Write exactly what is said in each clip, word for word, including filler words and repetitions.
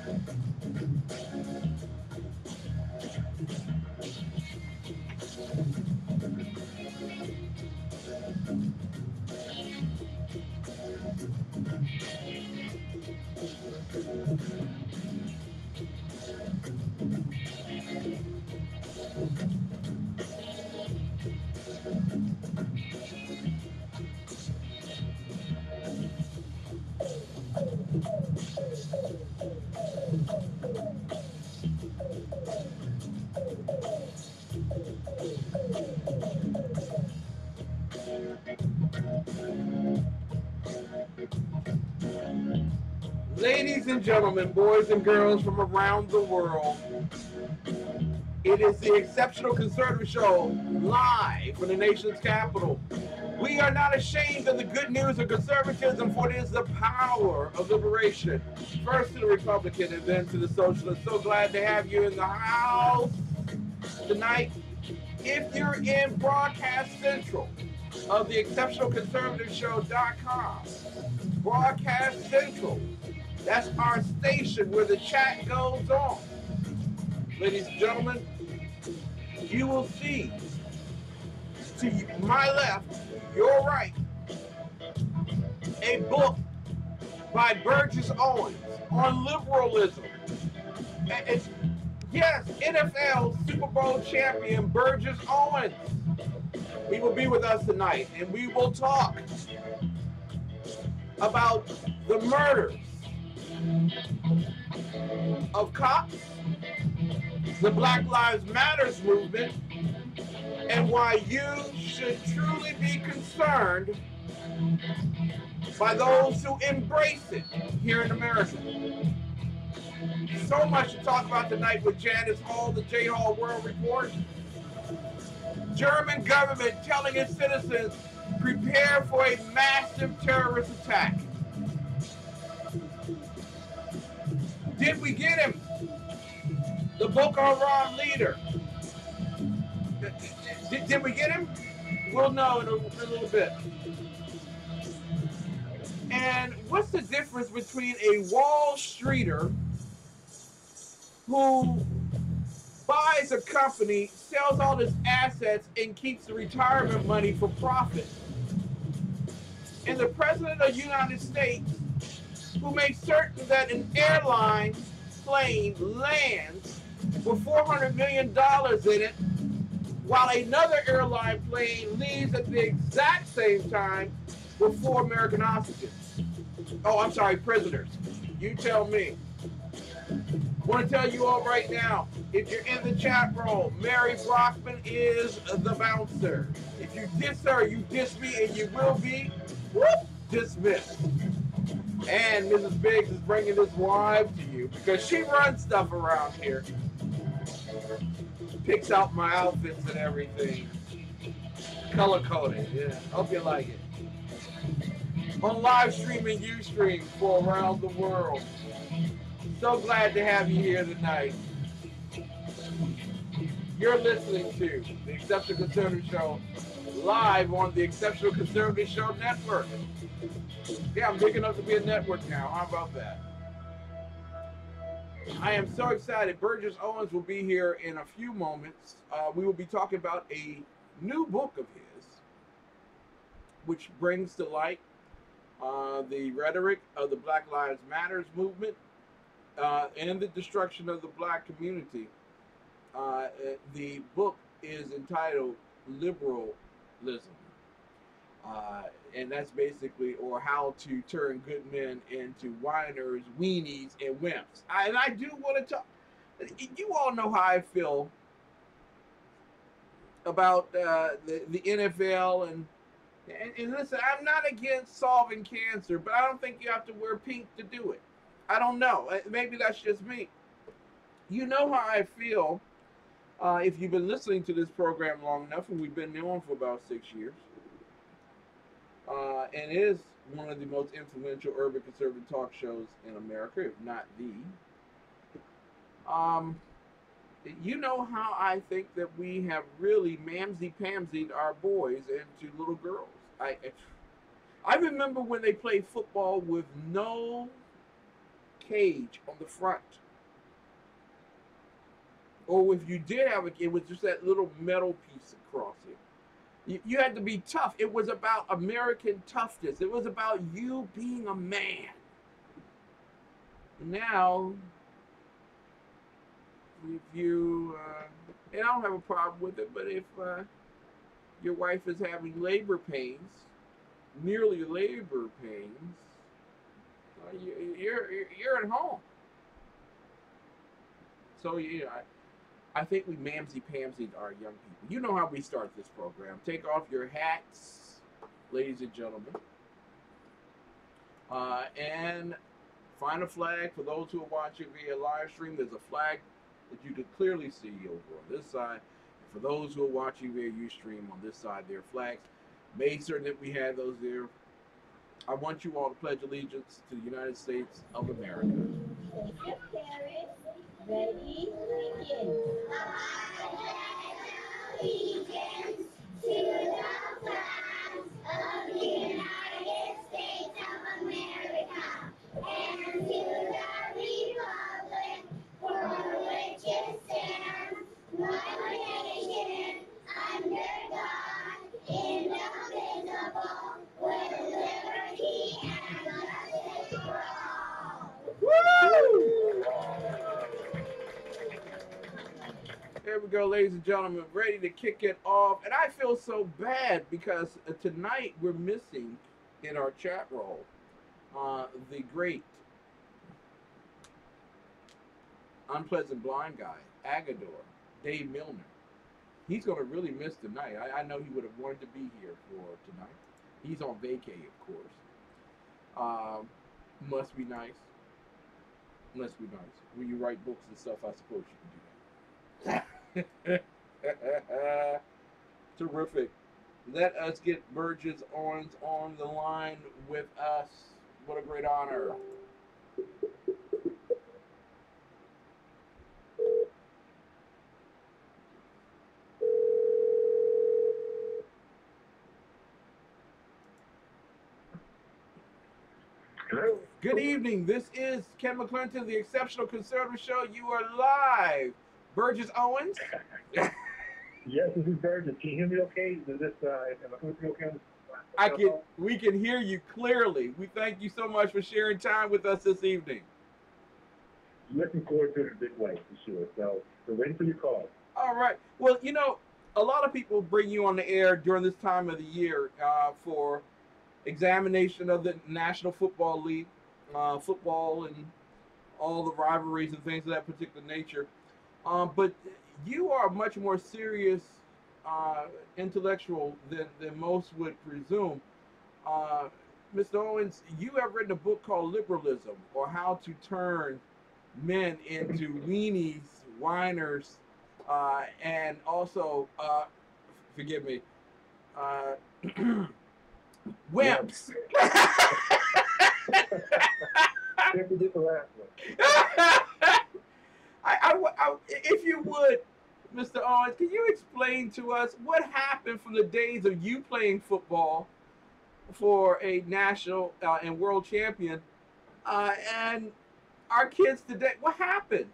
Ladies and gentlemen, boys and girls from around the world, it is the Exceptional Conservative Show, live from the nation's capital. We are not ashamed of the good news of conservatism, for it is the power of liberation. First to the Republican and then to the Socialist. So glad to have you in the house tonight. If you're in Broadcast Central of the Exceptional Conservative Show dot com, Broadcast Central, that's our station where the chat goes on. Ladies and gentlemen, you will see to my left, your right, a book by Burgess Owens on liberalism. And it's, yes, N F L Super Bowl champion Burgess Owens. He will be with us tonight, and we will talk about the murders of cops, the Black Lives Matters movement, and why you should truly be concerned by those who embrace it here in America. So much to talk about tonight with Janice Hall, the J Hall World Report. German government telling its citizens, prepare for a massive terrorist attack. Did we get him? The Boko Haram leader. Did, did we get him? We'll know in a, in a little bit. And what's the difference between a Wall Streeter who buys a company, sells all his assets, and keeps the retirement money for profit, and the President of the United States who makes certain that an airline plane lands with four hundred million dollars in it, while another airline plane leaves at the exact same time with four American hostages. Oh, I'm sorry, prisoners. You tell me. I want to tell you all right now, if you're in the chat room, Mary Brockman is the bouncer. If you diss her, you diss me, and you will be whoop, dismissed. And Missus Biggs is bringing this live to you because she runs stuff around here. Picks out my outfits and everything. Color coded, yeah. Hope you like it. On live streaming Ustream for around the world. So glad to have you here tonight. You're listening to the Exceptional Conservative Show live on the Exceptional Conservative Show Network. Yeah, I'm big enough to be a network now. How about that? I am so excited. Burgess Owens will be here in a few moments. Uh, we will be talking about a new book of his, which brings to light uh, the rhetoric of the Black Lives Matters movement uh, and the destruction of the black community. Uh, the book is entitled Liberalism. Uh, and that's basically, or how to turn good men into whiners, weenies, and wimps. I, and I do want to talk. You all know how I feel about uh, the, the N F L. And, and, and listen, I'm not against solving cancer, but I don't think you have to wear pink to do it. I don't know. Maybe that's just me. You know how I feel uh, if you've been listening to this program long enough, and we've been on for about six years. Uh, and it is one of the most influential urban conservative talk shows in America, if not the. Um, you know how I think that we have really mamsy-pamsied our boys into little girls. I, I remember when they played football with no cage on the front. Or if you did have a, it was just that little metal piece across it. You, you had to be tough. It was about American toughness. It was about you being a man. Now, if you, uh, and I don't have a problem with it, but if uh, your wife is having labor pains, nearly labor pains, uh, you, you're you're at home. So you know, I, I think we mamsy pamsied our young people. You know how we start this program. Take off your hats, ladies and gentlemen, uh, and find a flag. For those who are watching via live stream, there's a flag that you can clearly see over on this side. And for those who are watching via Ustream, on this side, there are flags. Make certain that we have those there. I want you all to pledge allegiance to the United States of America. Ready, begin. Allegiance to the flag of the United States of America and to the republic for which it stands, one nation, under God, indivisible, with liberty and justice for all. Woo! There we go, ladies and gentlemen, ready to kick it off. And I feel so bad because tonight we're missing in our chat roll uh, the great Unpleasant Blind Guy, Agador, Dave Milner. He's going to really miss tonight. I, I know he would have wanted to be here for tonight. He's on vacay, of course. Um, must be nice. Must be nice. When you write books and stuff, I suppose you can do that. Terrific. Let us get Burgess Owens on the line with us. What a great honor. Hello. Good evening. This is Ken McClinton, the Exceptional Conservative Show. You are live. Burgess Owens. Yes, this is Burgess. Can you hear me okay? Is this, uh, am I coming through okay? I can. We can hear you clearly. We thank you so much for sharing time with us this evening. Looking forward to it in a big way, for sure. So, we're waiting for your call. All right. Well, you know, a lot of people bring you on the air during this time of the year uh, for examination of the National Football League, uh, football and all the rivalries and things of that particular nature. Um, but you are much more serious uh, intellectual than, than most would presume. Uh, Mister Owens, you have written a book called Liberalism, or How to Turn Men into Weenies, Whiners, uh, and also, uh, forgive me, uh, wimps. Can't forget the last one. I, I, I, if you would, Mister Owens, can you explain to us what happened from the days of you playing football for a national uh, and world champion uh, and our kids today? What happened?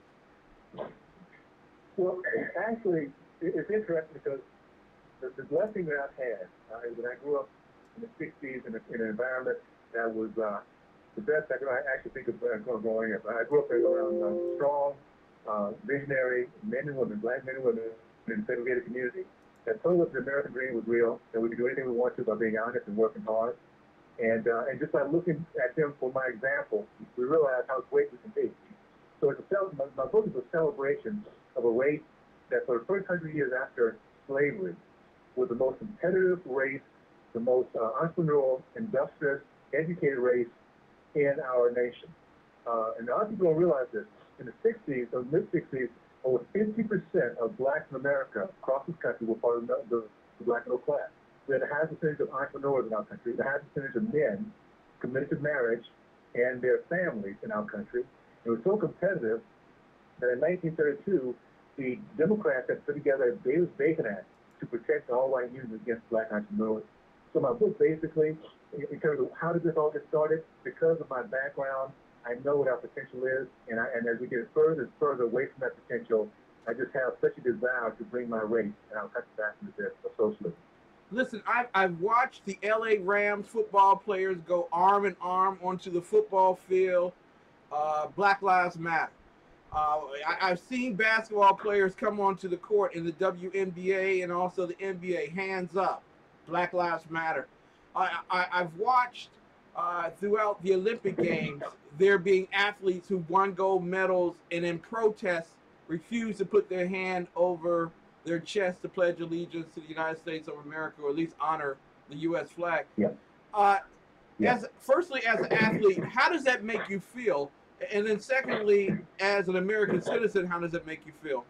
Well, actually, it's interesting because the, the blessing that I've had uh, is that I grew up in the sixties in, a, in an environment that was uh, the best I could actually think of uh, growing up. I grew up around uh, strong, uh, visionary men and women, black men and women in a segregated community that told us the American dream was real, that we could do anything we want to by being honest and working hard. And, uh, and just by looking at them for my example, we realized how great we can be. So it's a, my, my book is a celebration of a race that for the first hundred years after slavery was the most competitive race, the most uh, entrepreneurial, industrious, educated race in our nation. Uh, and a lot of people don't realize this. In the sixties, or mid-sixties, over fifty percent of blacks in America across this country were part of the, the, the black middle class. We had the highest percentage of entrepreneurs in our country, the highest percentage of men committed to marriage and their families in our country. It was so competitive that in nineteen thirty-two, the Democrats had put together a Davis-Bacon Act to protect all white unions against black entrepreneurs. So my book basically, in terms of how did this all get started, because of my background I know what our potential is, and, I, and as we get further and further away from that potential, I just have such a desire to bring my race, and I'll cut back into this for socialism. Listen, I've, I've watched the L A Rams football players go arm in arm onto the football field. Uh, Black Lives Matter. Uh, I, I've seen basketball players come onto the court in the W N B A and also the N B A. Hands up, Black Lives Matter. I, I, I've watched uh, throughout the Olympic Games there being athletes who won gold medals and in protest refuse to put their hand over their chest to pledge allegiance to the United States of America, or at least honor the U S flag. Yeah. Uh, Yeah. As firstly, as an athlete, how does that make you feel? And then secondly, as an American citizen, how does it make you feel?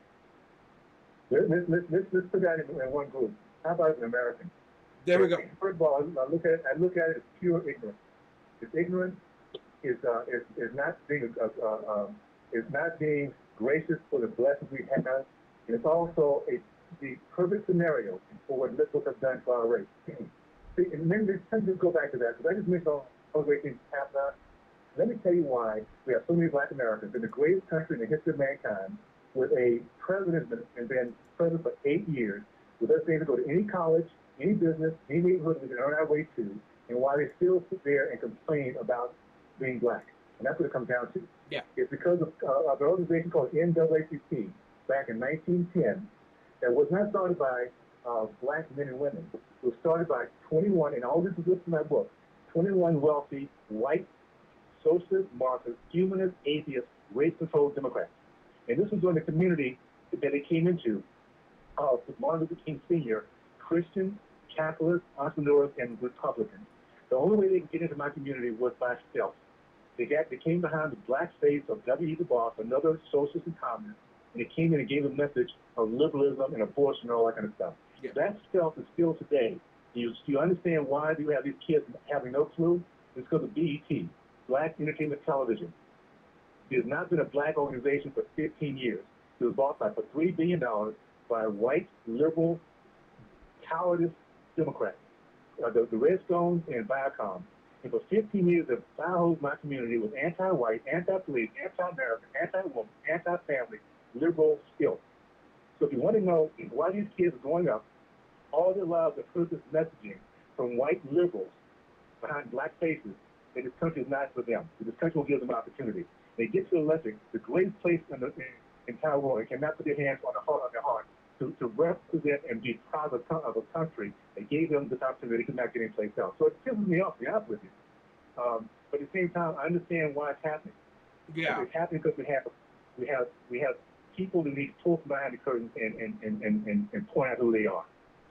Let's, let's, let's, let's put that in, in one group. How about an American? There we go. First of all, I look at it, I look at it as pure ignorance. It's ignorance. Is uh, is is not being uh, uh, um, is not being gracious for the blessings we have. And it's also a the perfect scenario for what liberals have done to our race. See, and then let's just go back to that, because I just mentioned all those great things happen. Let me tell you why we have so many black Americans in the greatest country in the history of mankind, with a president that's been president for eight years, with us being able to go to any college, any business, any neighborhood we can earn our way to, and why they still sit there and complain about being black. And that's what it comes down to. Yeah. It's because of, uh, of an organization called N double A C P back in nineteen ten that was not started by uh, black men and women. It was started by twenty-one, and all this is listed in my book, twenty-one wealthy, white, socialist, Marxist, humanist, atheist, race-controlled Democrats. And this was during the community that it came into of uh, Martin Luther King Senior, Christians, Catholics, entrepreneurs, and Republicans. The only way they could get into my community was by stealth. They, got, they came behind the black face of W E. Du Bois, another socialist and communist, and they came in and gave a message of liberalism and abortion and all that kind of stuff. Yeah. That stealth is still today. You, you understand why do you have these kids having no clue? It's because of B E T, Black Entertainment Television. There's not been a black organization for fifteen years. It was bought by for three billion dollars by white, liberal, cowardice Democrats, uh, the, the Redstones and Viacom. And for fifteen years, they've fouled my community with anti-white, anti-police, anti-American, anti-woman, anti-family, liberal skills. So if you want to know why these kids are going up, all their lives have heard this messaging from white liberals behind black faces that this country is not for them, that this country will give them opportunity. They get to the electric, the greatest place in the in entire world, and cannot put their hands on the heart of their heart to, to represent and be proud of, of a country that gave them this opportunity they could not get anyplace else. So it pisses me off, to be honest with you. Um, but at the same time, I understand why it's happening. Yeah. It's happening because we have we have we have people that need to pull from behind the curtain and and, and, and, and, and point out who they are.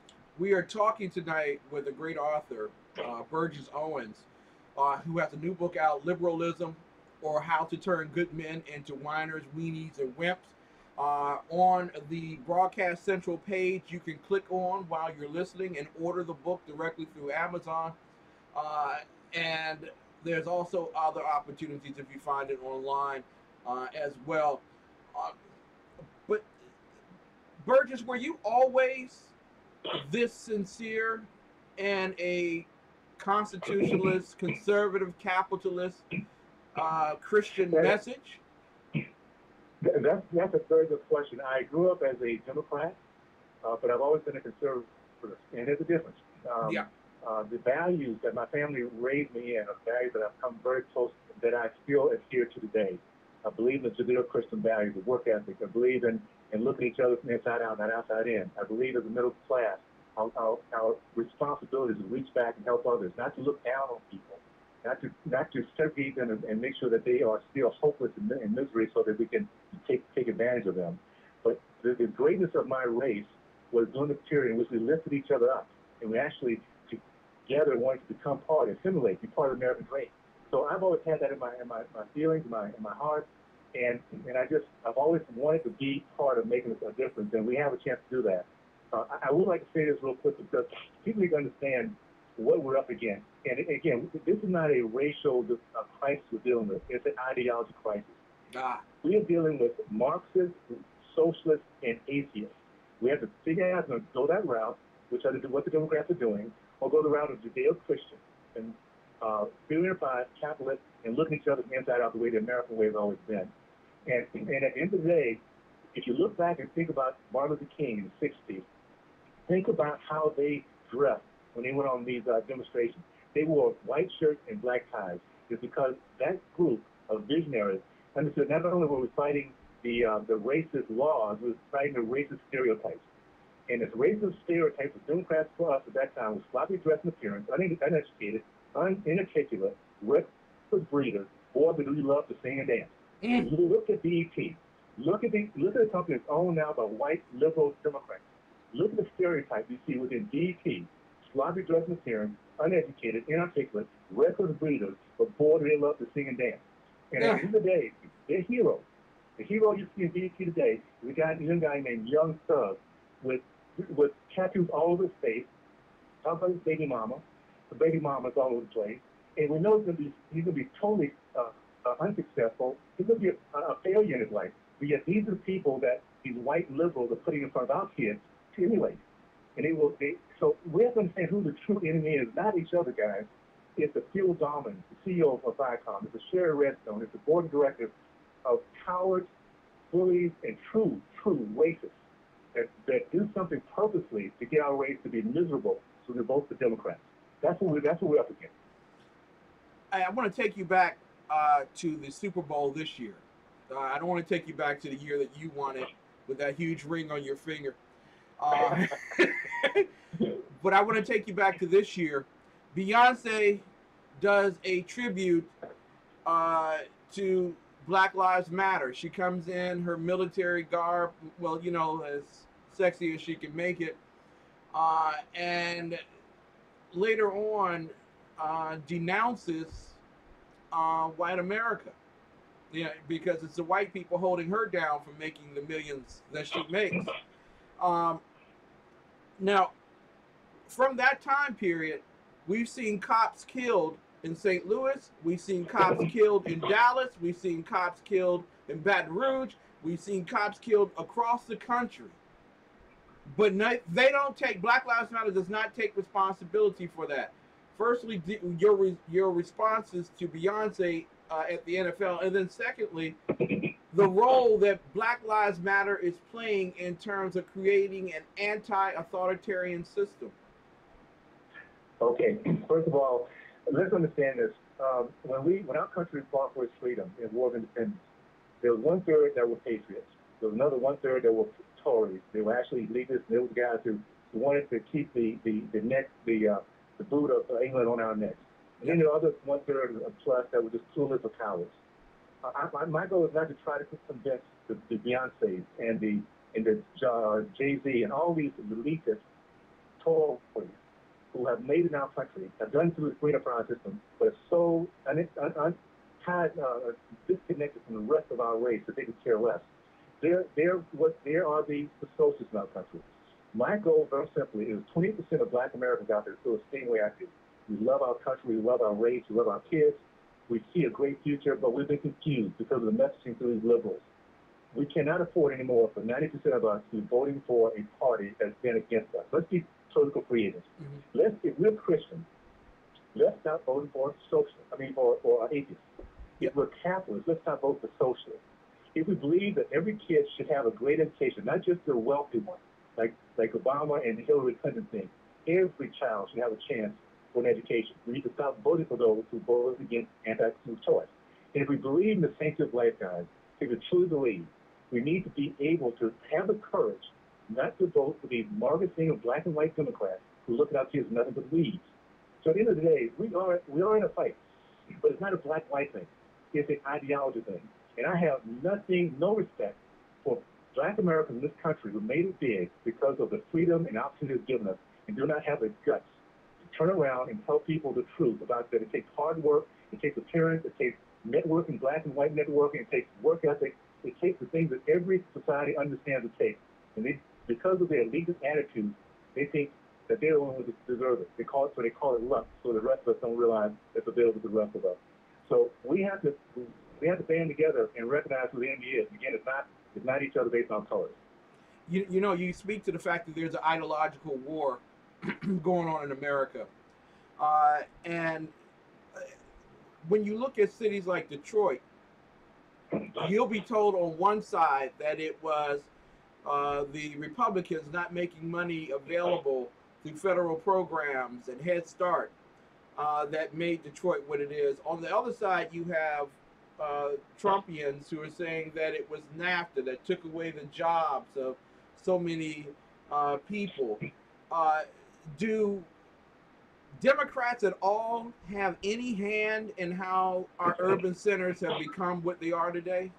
We are talking tonight with a great author, uh, Burgess Owens, uh, who has a new book out, Liberalism, or How to Turn Good Men into Whiners, Weenies, and Wimps. Uh, on the Broadcast Central page, you can click on while you're listening and order the book directly through Amazon. Uh, and there's also other opportunities if you find it online uh, as well. Uh, but Burgess, were you always this sincere and a constitutionalist, conservative, capitalist, uh, Christian message? That's, that's a very good question. I grew up as a Democrat, uh, but I've always been a conservative, and there's a difference. Um, Yeah. Uh, the values that my family raised me in are values that I've come very close, that I still adhere to today. I believe in Judeo-Christian values, the work ethic. I believe in, in looking at each other from inside out, not outside in. I believe as a middle class, our, our, our responsibility is to reach back and help others, not to look down on people, not to not to segregate them and, and make sure that they are still hopeless and in misery so that we can take take advantage of them. But the, the greatness of my race was during the period in which we lifted each other up, and we actually together wanted to become part, assimilate, be part of the American race. So I've always had that in my in my, my feelings, in my in my heart, and and I just I've always wanted to be part of making a difference, and we have a chance to do that. Uh, I, I would like to say this real quick because people need to understand what we're up against. And again, this is not a racial uh, crisis we're dealing with. It's an ideology crisis. Ah. We are dealing with Marxists, socialists, and atheists. We have to figure out how to go that route, which are the, what the Democrats are doing, or go the route of Judeo-Christian. And uh, free enterprise, capitalist, and looking at each other inside out the way the American way has always been. And, and at the end of the day, if you look back and think about Martin Luther King in the sixties, think about how they dressed when they went on these uh, demonstrations. They wore white shirts and black ties. It's because that group of visionaries understood not only were we fighting the uh, the racist laws, we were fighting the racist stereotypes. And this racist stereotypes of Democrats for us at that time was sloppy dress and appearance, uneducated, inarticulate, reckless breeders, boy, but do you love to sing and dance. Mm. You look at B E T. Look at the look at the company that's owned now by white liberal Democrats. Look at the stereotype you see within B E T: sloppy dress and appearance, uneducated, inarticulate, reckless breeders, but boy, do they love to sing and dance. And yeah. At the end of the day, they're heroes. The hero you see in B E T today is a guy, a young guy named Young Thug, with with tattoos all over his face. Talk about his baby mama. The baby mama's all over the place, and we know he's gonna be he's gonna be totally uh, uh, unsuccessful. He's gonna be a, a failure in his life. But yet these are the people that these white liberals are putting in front of our kids to emulate. And they will. They, so we have to understand who the true enemy is. Not each other, guys. It's the Phil Dahman, the C E O of Viacom. It's the Sherry Redstone. It's the board of directors of cowards, bullies, and true, true racists that, that do something purposely to get our race to be miserable, so they vote for Democrats. That's what we. That's what we're up against. I, I want to take you back uh, to the Super Bowl this year. Uh, I don't want to take you back to the year that you won it with that huge ring on your finger. Uh, but I want to take you back to this year. Beyonce does a tribute uh, to Black Lives Matter. She comes in her military garb, well, you know, as sexy as she can make it. Uh, and later on, uh, denounces uh, white America. Yeah, because it's the white people holding her down from making the millions that she makes. Um, now, from that time period, we've seen cops killed in Saint Louis. We've seen cops killed in Dallas. We've seen cops killed in Baton Rouge. We've seen cops killed across the country. But no, they don't take, Black Lives Matter does not take responsibility for that. Firstly, your, your responses to Beyonce uh, at the N F L. And then secondly, the role that Black Lives Matter is playing in terms of creating an anti-authoritarian system. Okay, first of all, let's understand this. Um, when we, when our country fought for its freedom in War of Independence, there was one third that were patriots. There was another one third that were Tories. They were actually elitists. They were the guys who wanted to keep the the the neck, the uh, the boot of England on our necks. And then there were other one third plus that were just clueless or cowards. Uh, I, my goal is not to try to convince the, the Beyoncés and the and the uh, Jay-Z and all these elitist Tories who have made it in our country, have done it through the free enterprise system, but are so un, un, un, tied, uh, disconnected from the rest of our race that they could care less. There, there, what there are the, the socialists in our country. My goal, very simply, is twenty percent of Black Americans out there feel the same way I do. We love our country, we love our race, we love our kids. We see a great future, but we've been confused because of the messaging through these liberals. We cannot afford anymore for ninety percent of us to be voting for a party that's been against us. Let's be political creators. Mm-hmm. Let's, if we're Christians, let's stop voting for socialists. I mean, for, for atheists. If we're Catholics, let's not vote for socialists. If we believe that every kid should have a great education, not just the wealthy ones, like like Obama and Hillary Clinton thing, every child should have a chance for an education. We need to stop voting for those who vote against anti-school choice. And if we believe in the sanctity of life, guys, if we truly believe, we need to be able to have the courage not to vote for these Margaret of black and white Democrats who look at our kids as nothing but weeds. So at the end of the day, we are we are in a fight, but it's not a black-white thing. It's an ideology thing. And I have nothing, no respect for Black Americans in this country who made it big because of the freedom and opportunity given us and do not have the guts to turn around and tell people the truth about that. It takes hard work, it takes appearance, it takes networking, black and white networking, it takes work ethic, it takes the things that every society understands it takes. And they, because of their elitist attitude, they think that they're the ones who deserve it. They call it, so they call it luck, so the rest of us don't realize it's available to the rest of us. So we have to we have to band together and recognize who the enemy is. Again, it's not it's not each other based on colors. You you know, you speak to the fact that there's an ideological war going on in America, uh, and when you look at cities like Detroit, you'll be told on one side that it was uh, the Republicans not making money available through federal programs and Head Start uh, that made Detroit what it is. On the other side, you have uh, Trumpians who are saying that it was NAFTA that took away the jobs of so many uh, people. Uh, do Democrats at all have any hand in how our urban centers have become what they are today?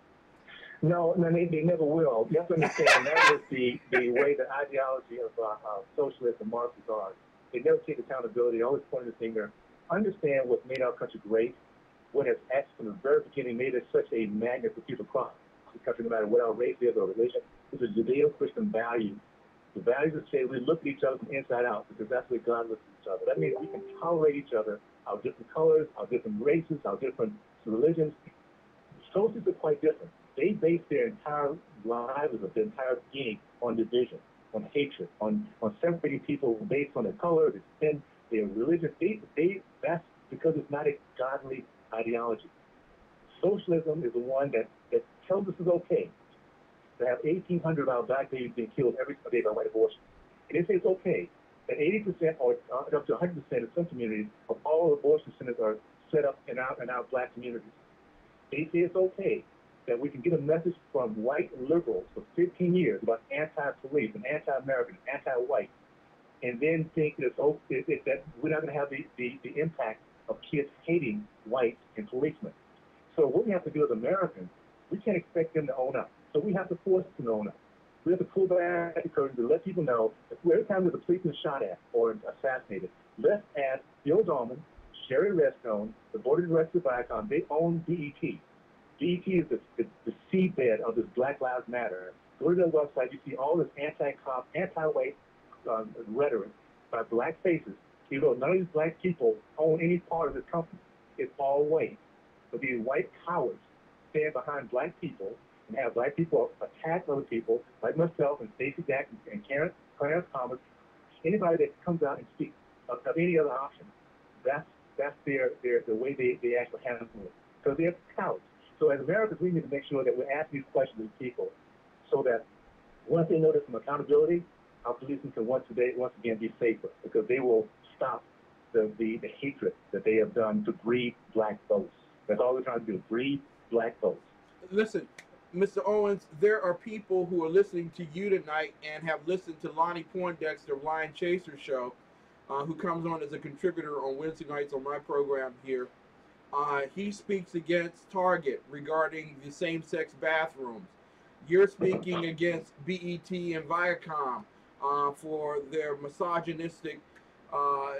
No, no, they, they never will. You have to understand that is the, the way the ideology of uh, uh, socialists and Marxists are. They never take accountability. They always point the finger. Understand what's made our country great, what has actually from the very beginning made us such a magnet for people across the country, no matter what our race is or religion. It's a Judeo-Christian value. The values that say we look at each other from inside out because that's the way God looks at each other. That means we can tolerate each other, our different colors, our different races, our different religions. Socialists are quite different. They base their entire lives, their entire being on division, on hatred, on, on separating people based on their color, their skin, their religion. They, they, that's because it's not a godly ideology. Socialism is the one that, that tells us it's okay to have eighteen hundred of our black babies being killed every single day by white abortion. And they say it's okay that eighty percent or uh, up to one hundred percent in some communities of all abortion centers are set up in our, in our black communities. They say it's okay that we can get a message from white liberals for fifteen years about anti-police and anti-American, anti-white, and then think that, it's okay, that we're not going to have the, the, the impact of kids hating whites and policemen. So what we have to do as Americans, we can't expect them to own up. So we have to force them to own up. We have to pull back the curtain to let people know that every time there's a policeman shot at or assassinated, let's ask Bill Dorman, Sherry Redstone, the board of directors of Viacom, they own B E T. B E T is the, the, the seedbed of this Black Lives Matter. Go to their website, you see all this anti-cop, anti-white um, rhetoric by black faces. You know, none of these black people own any part of this company. It's all white. But these white cowards stand behind black people and have black people attack other people, like myself and Stacey Dash and Karen, Clarence Thomas, anybody that comes out and speaks of, of any other option. That's that's their, their the way they, they actually handle it. Because they're cowards. So as Americans, we need to make sure that we're asking these questions of people so that once they know there's some accountability, our policemen can once, today, once again be safer because they will stop the, the, the hatred that they have done to breed black votes. That's all they're trying to do, breed black votes. Listen, Mister Owens, there are people who are listening to you tonight and have listened to Lonnie Poindexter of Lion Chaser Show, uh, who comes on as a contributor on Wednesday nights on my program here. Uh, he speaks against Target regarding the same-sex bathrooms. You're speaking against B E T and Viacom uh, for their misogynistic, uh,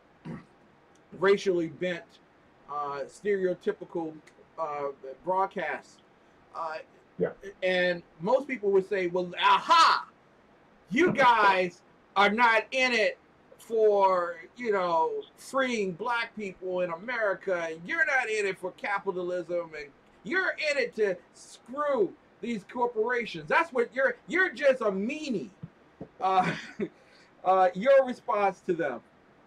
racially bent, uh, stereotypical uh, broadcasts. Uh, yeah. And most people would say, well, aha, you guys are not in it for, you know, freeing black people in America, and you're not in it for capitalism, and you're in it to screw these corporations. That's what you're, you're just a meanie. Uh, uh, your response to them?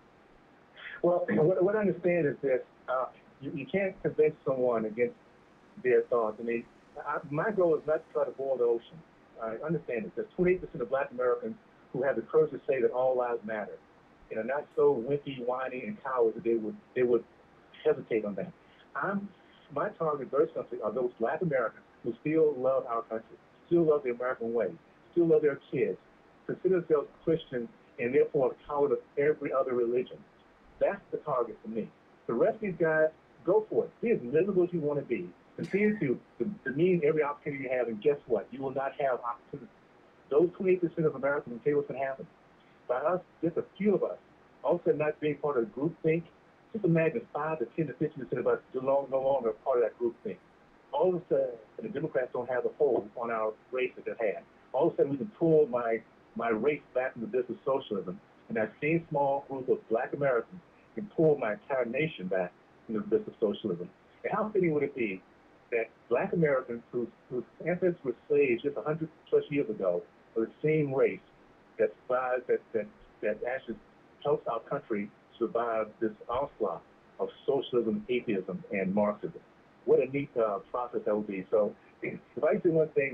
Well, what, what I understand is that uh, you, you can't convince someone against their thoughts. I mean, I, my goal is not to try to boil the ocean. I understand it. There's twenty-eight percent of black Americans who have the courage to say that all lives matter, and are not so wimpy, whiny, and cowards that they would they would hesitate on that. I'm my target very simply are those black Americans who still love our country, still love the American way, still love their kids, consider themselves Christians, and therefore a coward of every other religion. That's the target for me. The rest of these guys, go for it. Be as miserable as you want to be. Continue to, to demean every opportunity you have, and guess what? You will not have opportunity. Those twenty-eight percent of Americans will tell you what's going to happen. By us, just a few of us, all of a sudden not being part of the group think, just imagine five to ten to fifteen percent of us no longer part of that group think. All of a sudden, the Democrats don't have a hold on our race that they had. All of a sudden, we can pull my, my race back from the business of socialism, and that same small group of black Americans can pull my entire nation back from the business of socialism. And how fitting would it be that black Americans whose, whose ancestors were slaves just one hundred plus years ago are the same race that survives, that, that, that actually helps our country survive this onslaught of socialism, atheism, and Marxism. What a neat uh, process that would be. So if I say one thing,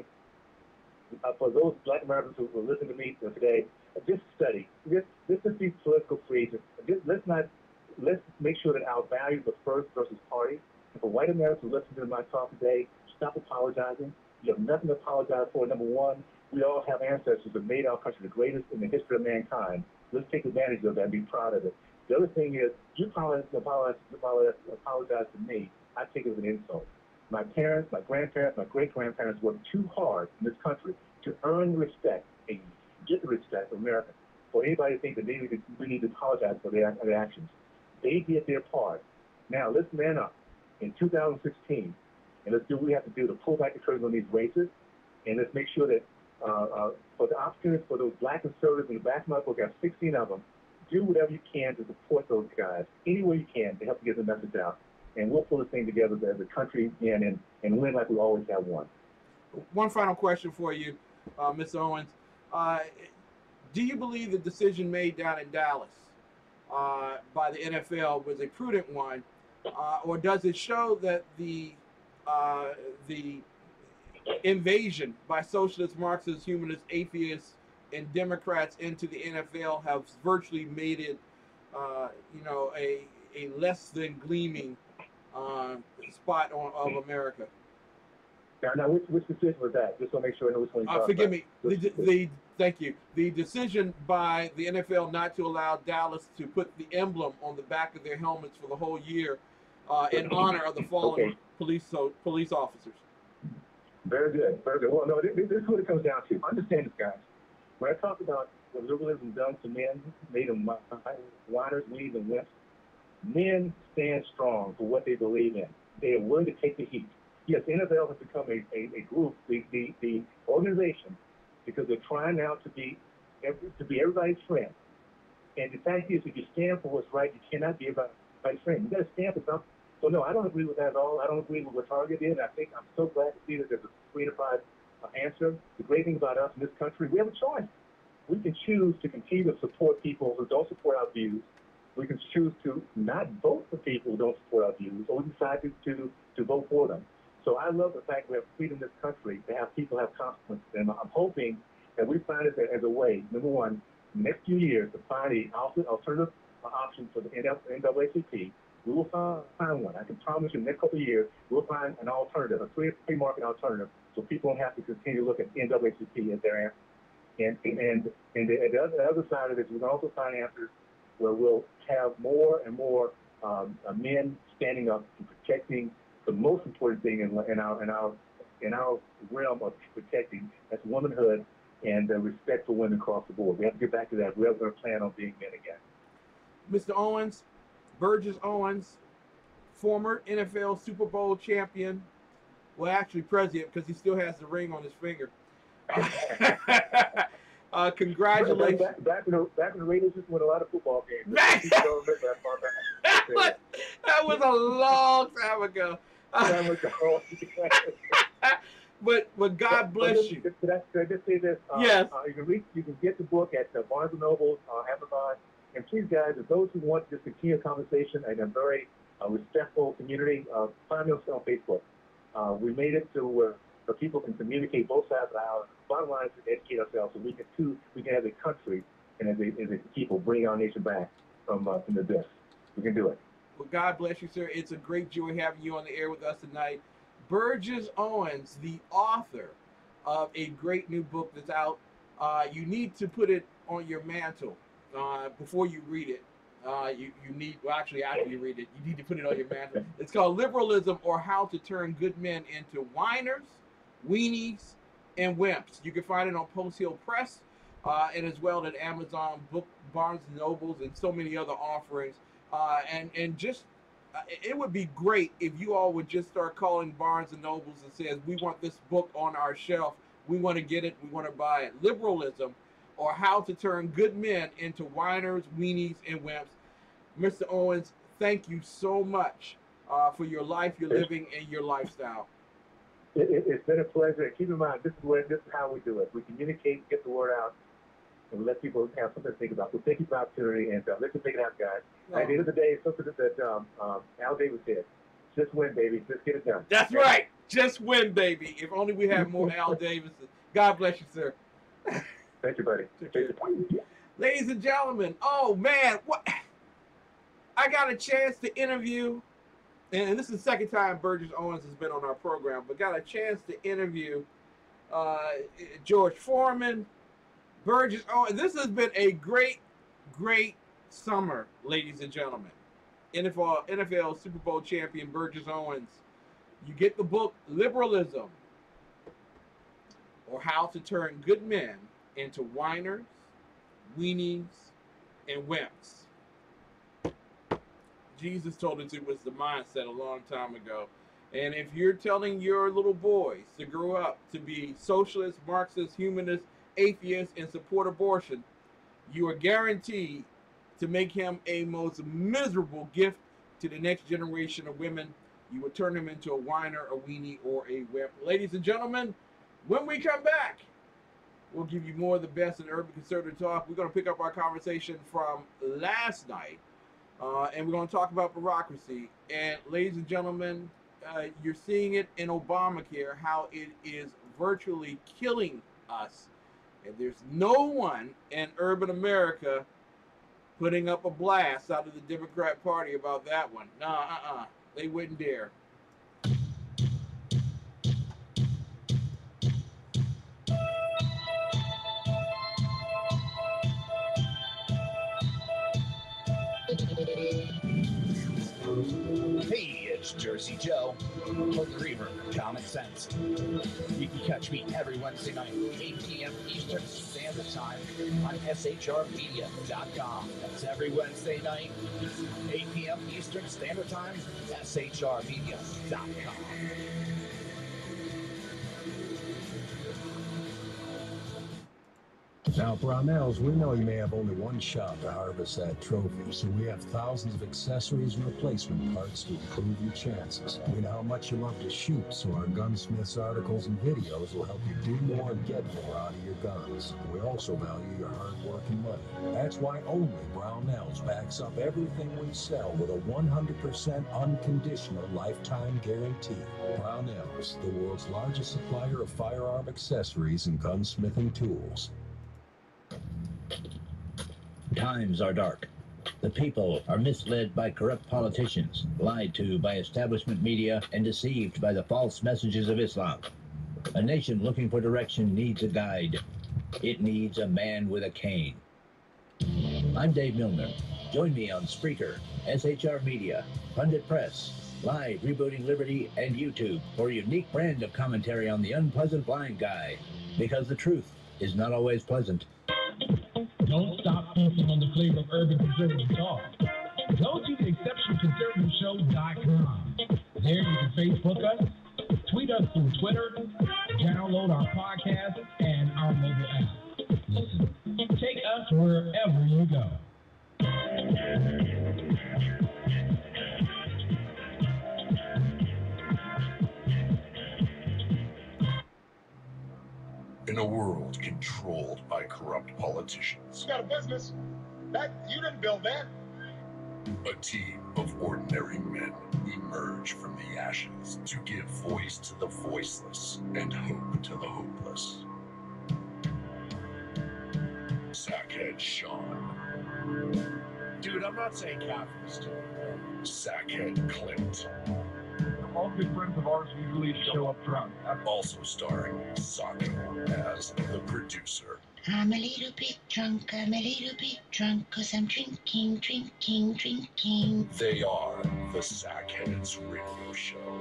uh, for those Black Americans who will listen to me today, just study. Just, just to be political free. Just, just let's not, let's make sure that our values are first versus party. And for white Americans who listen to my talk today, stop apologizing. You have nothing to apologize for. Number one, we all have ancestors that made our country the greatest in the history of mankind. Let's take advantage of that and be proud of it. The other thing is, you apologize, apologize, apologize, apologize to me, I take it as an insult. My parents, my grandparents, my great-grandparents worked too hard in this country to earn respect and get the respect of Americans. For anybody to think that they need to, we need to apologize for their, their actions. They did their part. Now, let's man up in two thousand sixteen, and let's do what we have to do to pull back the curtain on these races, and let's make sure that uh, uh, for the opportunities for those Black conservatives in the back of my book, I have sixteen of them, do whatever you can to support those guys, any way you can to help get the message out. And we'll pull this thing together as a country again and, and win like we always have won. One final question for you, uh, Mister Owens. Uh, do you believe the decision made down in Dallas uh, by the N F L was a prudent one, uh, or does it show that the uh, the invasion by socialists, Marxists, humanists, atheists, and Democrats into the N F L have virtually made it, uh, you know, a a less than gleaming uh, spot on, of America? Now, now which, which decision was that? Just to make sure I know which one you're Uh, talking forgive about. me. The, the thank you. The decision by the N F L not to allow Dallas to put the emblem on the back of their helmets for the whole year uh, in honor of the fallen Okay. police so, police officers. Very good, very good. Well, no, this, this is what it comes down to. Understand this, guys. When I talk about what liberalism done to men, made them whiners, weeds, and wimps, men stand strong for what they believe in. They are willing to take the heat. Yes, the N F L has become a, a, a group, the, the, the organization, because they're trying now to be every, to be everybody's friend. And the fact is, if you stand for what's right, you cannot be everybody's friend. You got to stand for something. So no, I don't agree with that at all. I don't agree with what Target did. I think I'm so glad to see that there's a three-to-five uh, answer. The great thing about us in this country, we have a choice. We can choose to continue to support people who don't support our views. We can choose to not vote for people who don't support our views, or we decide to, to, to vote for them. So I love the fact we have freedom in this country to have people have consequences. And I'm hoping that we find it as a way, number one, in the next few years, to find an alternative option for the N double A C P. We will find, find one. I can promise you in the next couple of years, we'll find an alternative, a free, free market alternative, so people don't have to continue to look at N double A C P as their answer. And, and, and the, the, other, the other side of this, we can also find answers where we'll have more and more um, uh, men standing up and protecting the most important thing in, in our in our in our realm of protecting, that's womanhood and uh, respect for women across the board. We have to get back to that. We're going to plan on being men again. Mister Owens, Burgess Owens, former N F L Super Bowl champion, well, actually president, because he still has the ring on his finger. uh, congratulations. Back, back, in the, back in the Raiders just won a lot of football games. that, was, that was a long time ago. but but God bless but, you. Could I, could I just say this? Uh, yes. Uh, you can read, you can get the book at uh, Barnes and Noble, uh, Amazon, and please, guys, if those who want to just continue a conversation in a very uh, respectful community, uh, find us on Facebook. Uh, we made it to where so people can communicate both sides of the aisle. Bottom line is to educate ourselves, so we can too we can as a country and as a, as a people bring our nation back from uh, from the abyss. We can do it. Well, God bless you, sir. It's a great joy having you on the air with us tonight. Burgess Owens, the author of a great new book that's out. Uh, you need to put it on your mantle uh, before you read it. Uh, you, you need, well, actually, after you read it, you need to put it on your mantle. It's called Liberalism, or How to Turn Good Men into Whiners, Weenies, and Wimps. You can find it on Post Hill Press uh, and as well at Amazon, Book, Barnes and Nobles, and so many other offerings. Uh, and, and just, uh, it would be great if you all would just start calling Barnes and Nobles and says, we want this book on our shelf. We want to get it. We want to buy it. Liberalism, or How to Turn Good Men into Whiners, Weenies, and Wimps. Mister Owens, thank you so much uh, for your life, your living, and your lifestyle. It, it, it's been a pleasure. Keep in mind, this is where this is how we do it. We communicate, get the word out, and we let people have something to think about. So thank you for the opportunity, and uh, let's just take it out, guys. Oh. At the end of the day, it's something that um, um, Al Davis said. Just win, baby. Just get it done. That's okay? right. Just win, baby. If only we had more Al Davises. God bless you, sir. Thank you, buddy. Take care. Ladies and gentlemen, oh man, what I got a chance to interview, and this is the second time Burgess Owens has been on our program, but got a chance to interview uh, George Foreman, Burgess Owens. This has been a great, great summer, ladies and gentlemen. N F L, N F L Super Bowl champion Burgess Owens. You get the book Liberalism, or How to Turn Good Men into Whiners, Weenies, and Wimps. Jesus told us it was the mindset a long time ago. And if you're telling your little boys to grow up to be socialist, Marxist, humanist, atheist, and support abortion, you are guaranteed to make him a most miserable gift to the next generation of women. You will turn him into a whiner, a weenie, or a wimp. Ladies and gentlemen, when we come back, we'll give you more of the best in urban conservative talk. We're going to pick up our conversation from last night, uh, and we're going to talk about bureaucracy. And ladies and gentlemen, uh, you're seeing it in Obamacare, how it is virtually killing us. And there's no one in urban America putting up a blast out of the Democrat Party about that one. Nah, uh-uh. They wouldn't dare. Hey, it's Jersey Joe, Hook Reaver, Common Sense. You can catch me every Wednesday night, eight p.m. Eastern Standard Time on S H R media dot com. That's every Wednesday night, eight p.m. Eastern Standard Time, S H R media dot com. Now, Brownells, we know you may have only one shot to harvest that trophy, so we have thousands of accessories and replacement parts to improve your chances. We know how much you love to shoot, so our Gunsmiths articles and videos will help you do more and get more out of your guns. We also value your hard work and money. That's why only Brownells backs up everything we sell with a one hundred percent unconditional lifetime guarantee. Brownells, the world's largest supplier of firearm accessories and gunsmithing tools. Times are dark. The people are misled by corrupt politicians, lied to by establishment media, and deceived by the false messages of Islam. A nation looking for direction needs a guide. It needs a man with a cane. I'm Dave Milner. Join me on Spreaker, S H R Media, Pundit Press, Live, Rebooting Liberty, and YouTube for a unique brand of commentary on the unpleasant blind guy. Because the truth is not always pleasant. Don't stop feasting on the flavor of urban conservative talk. Go to the exceptional conservative show dot com. There you can Facebook us, tweet us through Twitter, download our podcast and our mobile app. Listen, take us wherever you go. In a world controlled by corrupt politicians, You got a business. That you didn't build that. a team of ordinary men emerge from the ashes to give voice to the voiceless and hope to the hopeless. Sackhead Sean, Dude, I'm not saying capitalist. Sackhead Clint, All good friends of ours usually show up drunk. also starring Sako as the producer. I'm a little bit drunk, I'm a little bit drunk, cause I'm drinking, drinking, drinking. They are the Sackheads Radio Show.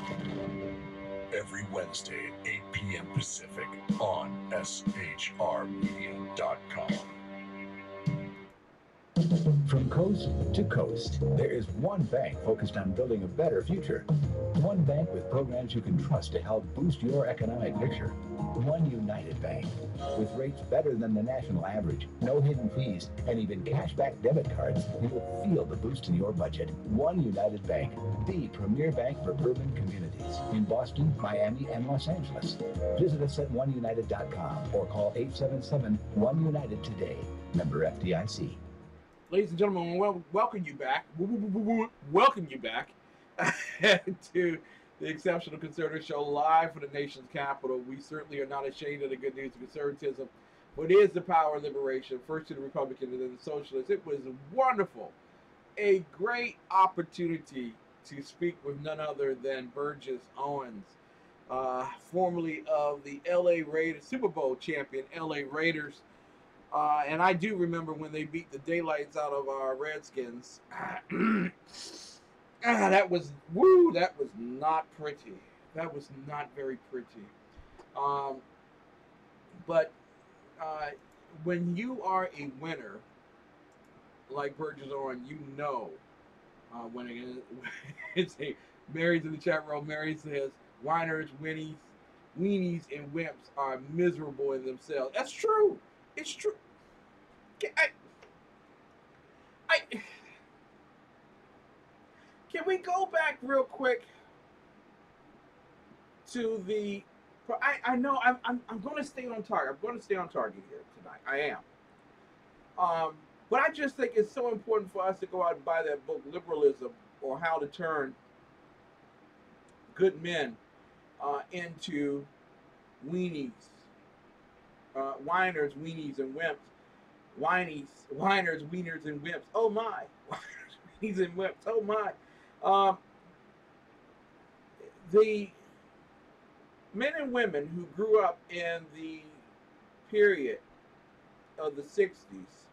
Every Wednesday at eight p.m. Pacific on S H R media dot com. From coast to coast, there is one bank focused on building a better future. One bank with programs you can trust to help boost your economic picture. One United Bank, with rates better than the national average, no hidden fees, and even cashback debit cards. You'll feel the boost in your budget. One United Bank, the premier bank for urban communities in Boston, Miami, and Los Angeles. Visit us at one united dot com or call eight seven seven, one united today. Member F D I C. Ladies and gentlemen, well, welcome you back. Welcome you back to the Exceptional Conservative Show, live from the nation's capital. We certainly are not ashamed of the good news of conservatism, but it is the power of liberation, first to the Republican and then the Socialists. It was wonderful, a great opportunity to speak with none other than Burgess Owens, uh, formerly of the L A Raiders, Super Bowl champion L A Raiders. Uh, and I do remember when they beat the daylights out of our Redskins. Ah, that was, woo, that was not pretty. That was not very pretty. Um, but uh, when you are a winner, like Burgess Owens, you know uh, when it is, it's a, Mary's in the chat room, Mary says, whiners, winnies, weenies, and wimps are miserable in themselves. That's true. It's true. I, I, can we go back real quick to the? I, I know I'm I'm, I'm going to stay on target. I'm going to stay on target here tonight. I am. Um, but I just think it's so important for us to go out and buy that book, Liberalism, or How to Turn Good Men uh, into Weenies, uh, whiners, weenies, and wimps. Whinies, whiners, wieners, and wimps. Oh my. Whiners, weenies, and wimps. Oh my. Um, the men and women who grew up in the period of the sixties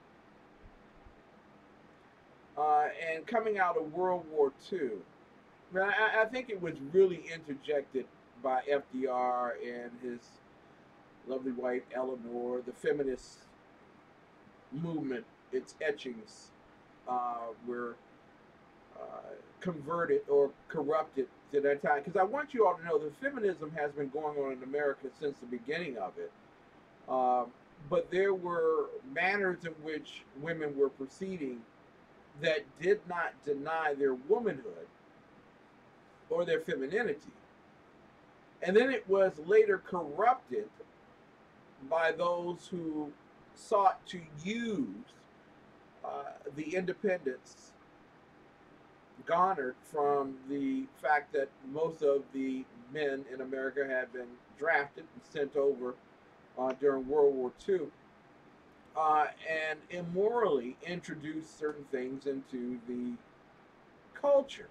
uh, and coming out of World War Two, I, I think it was really interjected by F D R and his lovely wife Eleanor, the feminist movement. Its etchings uh, were uh, converted or corrupted to that time. Because I want you all to know that feminism has been going on in America since the beginning of it. Uh, but there were manners in which women were proceeding that did not deny their womanhood or their femininity. And then it was later corrupted by those who sought to use uh, the independence garnered from the fact that most of the men in America had been drafted and sent over uh, during World War Two uh, and immorally introduced certain things into the culture.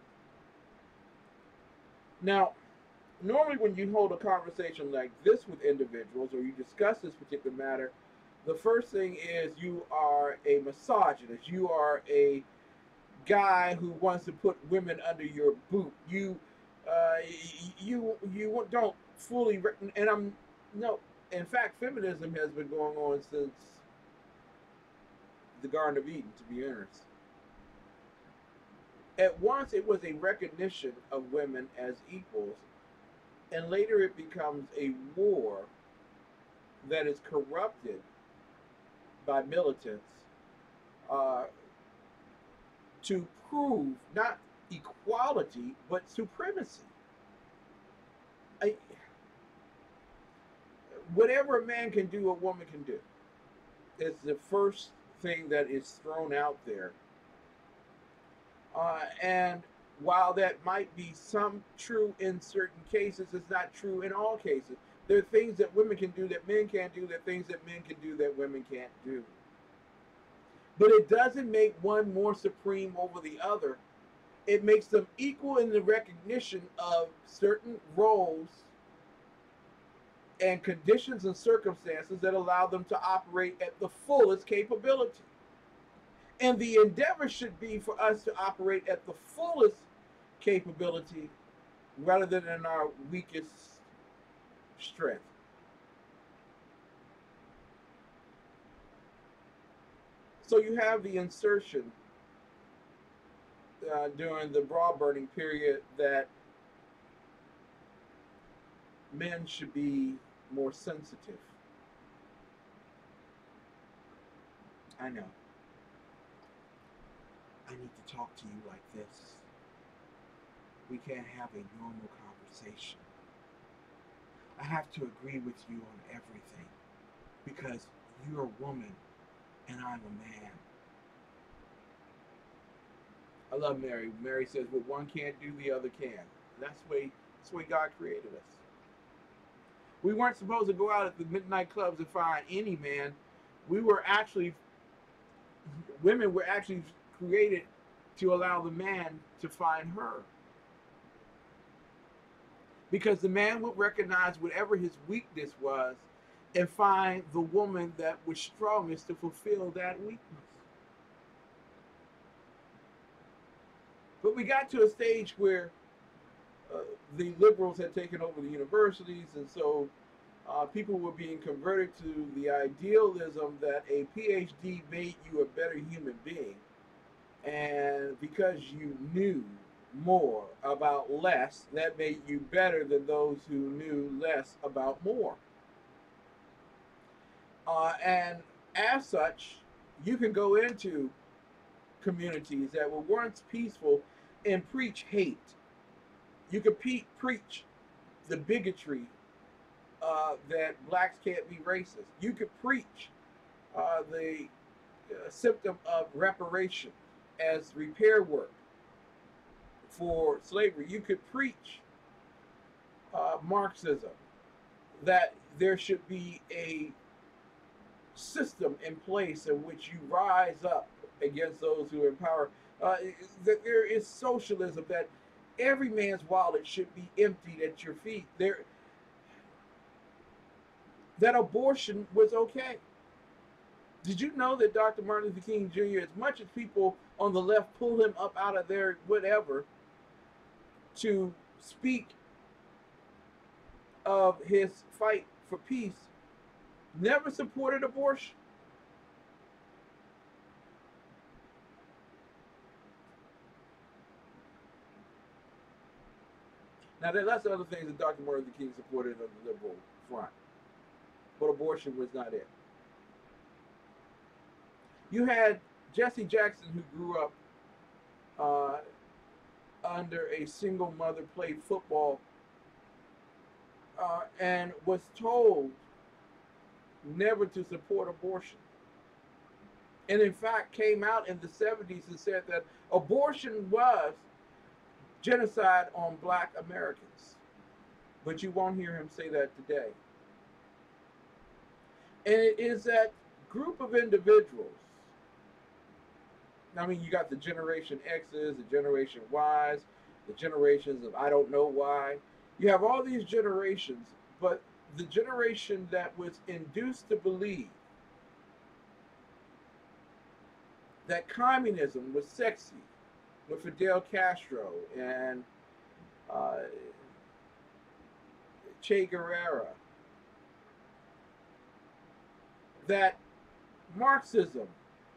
Now, normally when you hold a conversation like this with individuals or you discuss this particular matter, the first thing is you are a misogynist. You are a guy who wants to put women under your boot. You, uh, you, you don't fully. And I'm no. In fact, feminism has been going on since the Garden of Eden. To be honest, at once it was a recognition of women as equals, and later it becomes a war that is corrupted by militants uh, to prove not equality but supremacy. I, whatever a man can do, a woman can do. It's the first thing that is thrown out there. Uh, and while that might be some true in certain cases, it's not true in all cases. There are things that women can do that men can't do. There are things that men can do that women can't do. But it doesn't make one more supreme over the other. It makes them equal in the recognition of certain roles and conditions and circumstances that allow them to operate at the fullest capability. And the endeavor should be for us to operate at the fullest capability rather than in our weakest strength. So you have the insertion uh, during the bra burning period that men should be more sensitive. I know. I need to talk to you like this. We can't have a normal conversation. I have to agree with you on everything because you're a woman and I'm a man. I love Mary. Mary says, what one can't do, the other can. That's the way, that's the way God created us. We weren't supposed to go out at the midnight clubs and find any man. We were actually, women were actually created to allow the man to find her. Because the man would recognize whatever his weakness was and find the woman that was strongest to fulfill that weakness. But we got to a stage where uh, the liberals had taken over the universities, and so uh, people were being converted to the idealism that a P H D made you a better human being. And because you knew more about less, that made you better than those who knew less about more. Uh, and as such, you can go into communities that were once peaceful and preach hate. You could pe preach the bigotry uh, that blacks can't be racist. You could preach uh, the uh, symptom of reparation as repair work for slavery. You could preach uh, Marxism, that there should be a system in place in which you rise up against those who are in power. Uh, that there is socialism, that every man's wallet should be emptied at your feet. There, that abortion was okay. Did you know that Doctor Martin Luther King Junior, as much as people on the left pull him up out of their whatever to speak of his fight for peace, never supported abortion? Now, there are lots of other things that Doctor Martin Luther King supported on the liberal front, but abortion was not it. You had Jesse Jackson, who grew up uh, under a single mother, played football, uh, and was told never to support abortion. And in fact, came out in the seventies and said that abortion was genocide on black Americans. But you won't hear him say that today. And it is that group of individuals. I mean, you got the Generation X's, the Generation Y's, the generations of I don't know why. You have all these generations, but the generation that was induced to believe that communism was sexy with Fidel Castro and uh, Che Guevara, that Marxism,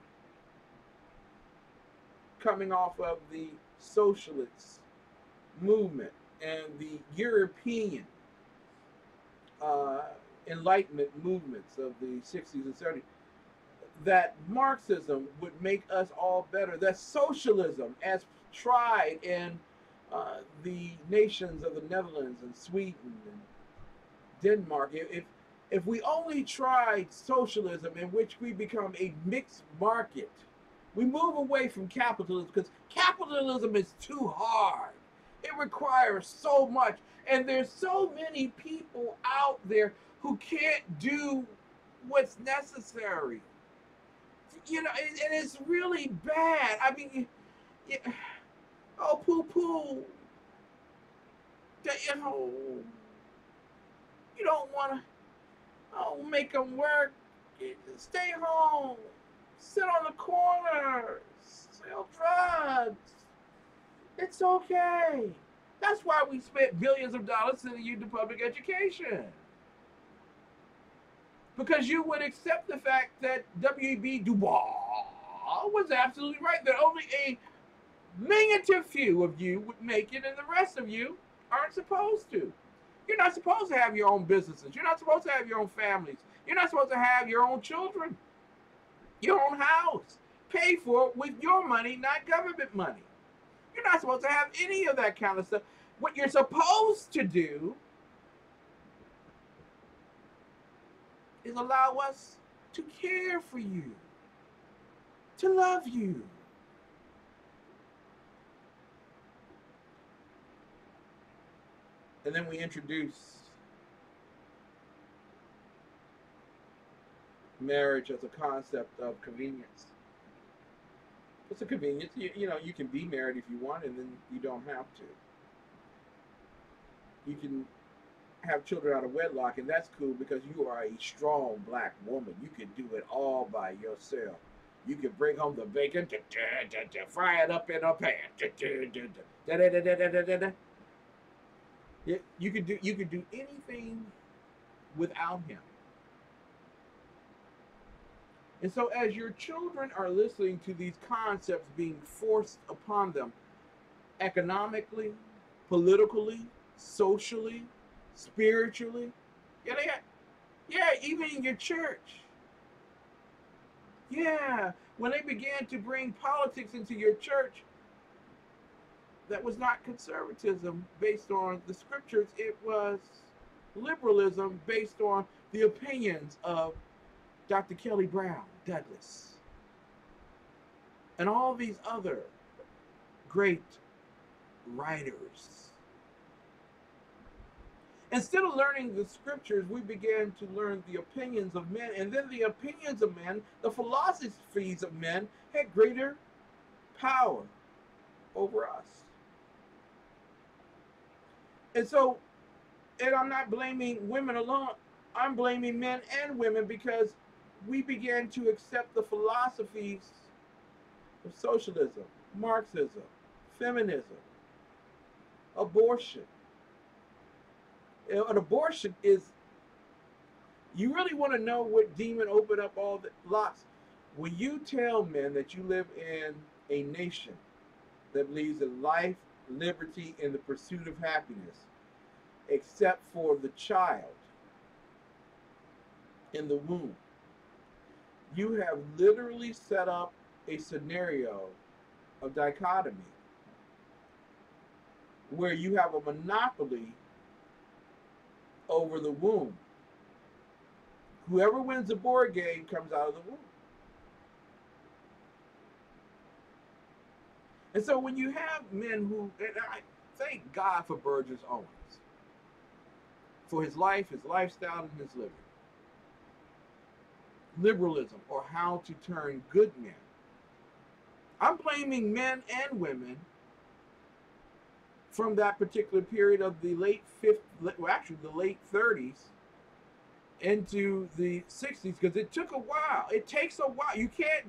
coming off of the socialist movement and the European uh, Enlightenment movements of the sixties and seventies, that Marxism would make us all better, that socialism, as tried in uh, the nations of the Netherlands and Sweden and Denmark, if, if we only tried socialism in which we become a mixed market, we move away from capitalism, because capitalism is too hard. It requires so much, and there's so many people out there who can't do what's necessary. You know, and, and it's really bad. I mean, you, you, oh, poo-poo. You know, you don't want to, oh, make them work. Stay home. Sit on the corner. Sell drugs. It's okay. That's why we spent billions of dollars sending you to public education. Because you would accept the fact that W E B Du Bois Paul was absolutely right that only a diminutive few of you would make it, and the rest of you aren't supposed to. You're not supposed to have your own businesses. You're not supposed to have your own families. You're not supposed to have your own children, your own house. Pay for it with your money, not government money. You're not supposed to have any of that kind of stuff. What you're supposed to do is allow us to care for you, to love you. And then we introduce marriage as a concept of convenience. It's a convenience. You, you know, you can be married if you want, and then you don't have to. You can have children out of wedlock, and that's cool because you are a strong black woman. You can do it all by yourself. You can bring home the bacon, da, da, da, da, fry it up in a pan. Da, da, da, da, da, da, da, da, da, da. Yeah, you could do you could do anything without him. And so as your children are listening to these concepts being forced upon them economically, politically, socially, spiritually, yeah, they got, yeah, even in your church. Yeah, when they began to bring politics into your church, that was not conservatism based on the scriptures. It was liberalism based on the opinions of Doctor Kelly Brown Douglas and all these other great writers. Instead of learning the scriptures, we began to learn the opinions of men, and then the opinions of men, the philosophies of men, had greater power over us. And so, and I'm not blaming women alone, I'm blaming men and women because we began to accept the philosophies of socialism, Marxism, feminism, abortion. An abortion is, you really want to know what demon opened up all the locks? When you tell men that you live in a nation that believes in life, liberty, and the pursuit of happiness, except for the child in the womb, you have literally set up a scenario of dichotomy where you have a monopoly over the womb. Whoever wins the board game comes out of the womb. And so when you have men who, and I thank God for Burgess Owens, for his life, his lifestyle, and his living. Liberalism, or how to turn good men. I'm blaming men and women from that particular period of the late fifties, well, actually the late thirties into the sixties, because it took a while. It takes a while. You can't.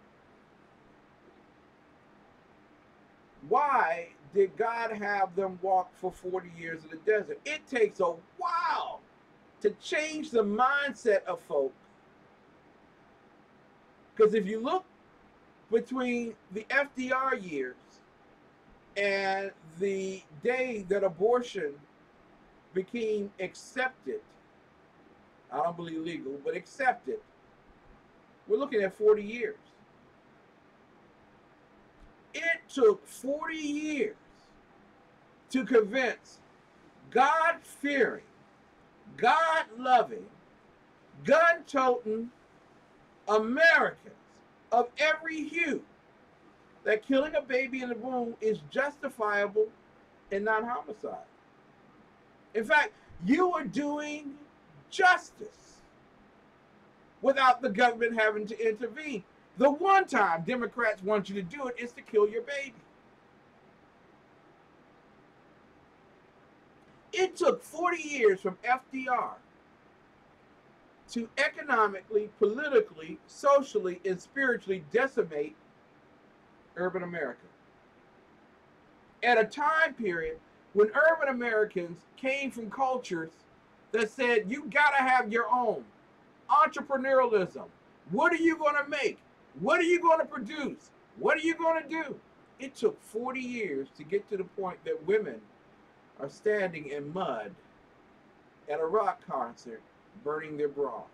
Why did God have them walk for forty years in the desert? It takes a while to change the mindset of folk. Because if you look between the F D R years and the day that abortion became accepted, I don't believe legal, but accepted, we're looking at forty years. It took forty years to convince God-fearing, God-loving, gun-toting Americans of every hue that killing a baby in the womb is justifiable and not homicide. In fact, you are doing justice without the government having to intervene. The one time Democrats want you to do it is to kill your baby. It took forty years from F D R to economically, politically, socially, and spiritually decimate urban America. At a time period when urban Americans came from cultures that said, you gotta have your own. Entrepreneurialism. What are you gonna make? What are you going to produce? What are you going to do? It took forty years to get to the point that women are standing in mud at a rock concert burning their bras.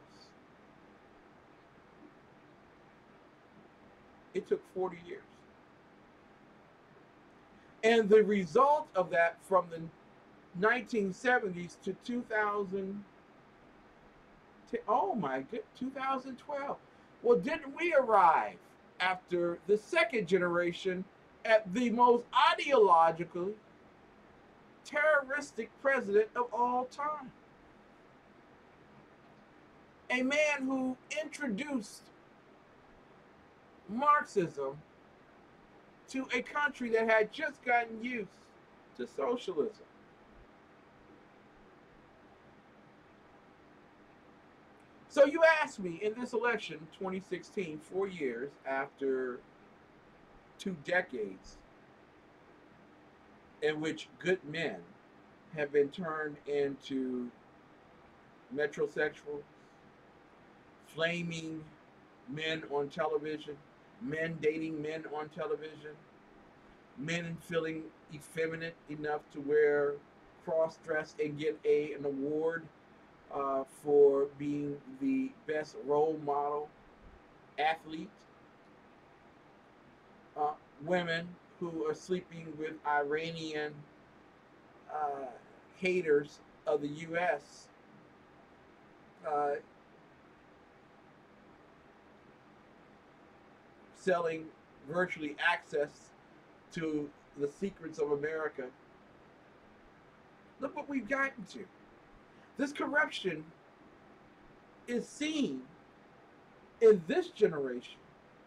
It took forty years. And the result of that from the nineteen seventies to two thousand, oh my good, two thousand twelve. Well, didn't we arrive after the second generation at the most ideologically terroristic president of all time? A man who introduced Marxism to a country that had just gotten used to socialism. So you asked me in this election, twenty sixteen, four years after two decades in which good men have been turned into metrosexuals, flaming men on television, men dating men on television, men feeling effeminate enough to wear cross-dress and get a, an award uh, for being the best role model athlete, uh, women who are sleeping with Iranian uh, haters of the U S, uh, selling virtually access to the secrets of America. Look what we've gotten to. This corruption is seen in this generation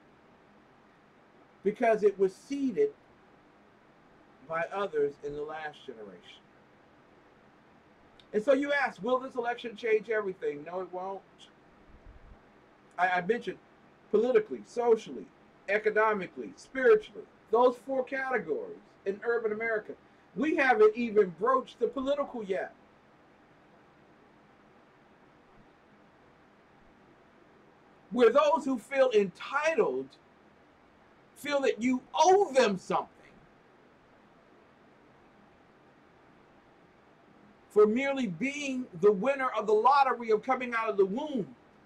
because it was seeded by others in the last generation. And so you ask, will this election change everything? No, it won't. I, I mentioned politically, socially, economically, spiritually, those four categories in urban America. We haven't even broached the political yet. Where those who feel entitled feel that you owe them something for merely being the winner of the lottery of coming out of the womb.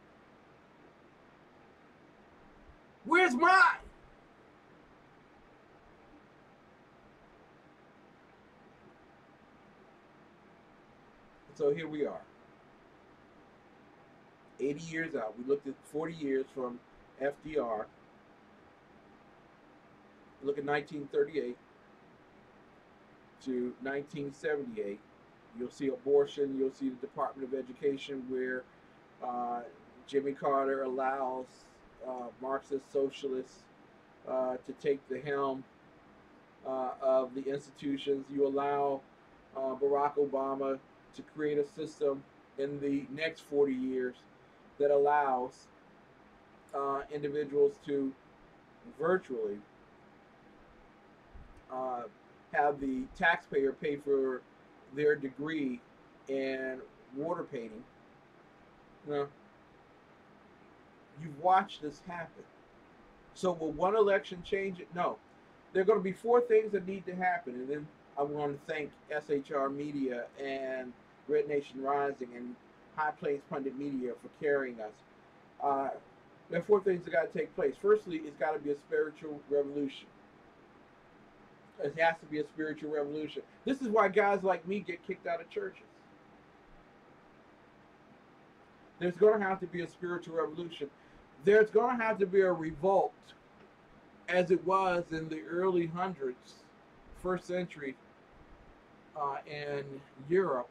Where's mine? So here we are. eighty years out. We looked at forty years from F D R. Look at nineteen thirty-eight to nineteen seventy-eight. You'll see abortion. You'll see the Department of Education where uh, Jimmy Carter allows uh, Marxist socialists uh, to take the helm uh, of the institutions. You allow uh, Barack Obama to create a system in the next forty years that allows uh, individuals to virtually uh, have the taxpayer pay for their degree in water painting. Now, you've watched this happen. So will one election change it? No. There are going to be four things that need to happen. And then I want to thank S H R Media and Red Nation Rising and High Plains Pundit Media for carrying us. Uh, there are four things that got to take place. Firstly, it's got to be a spiritual revolution. It has to be a spiritual revolution. This is why guys like me get kicked out of churches. There's going to have to be a spiritual revolution. There's going to have to be a revolt, as it was in the early hundreds, first century uh, in Europe,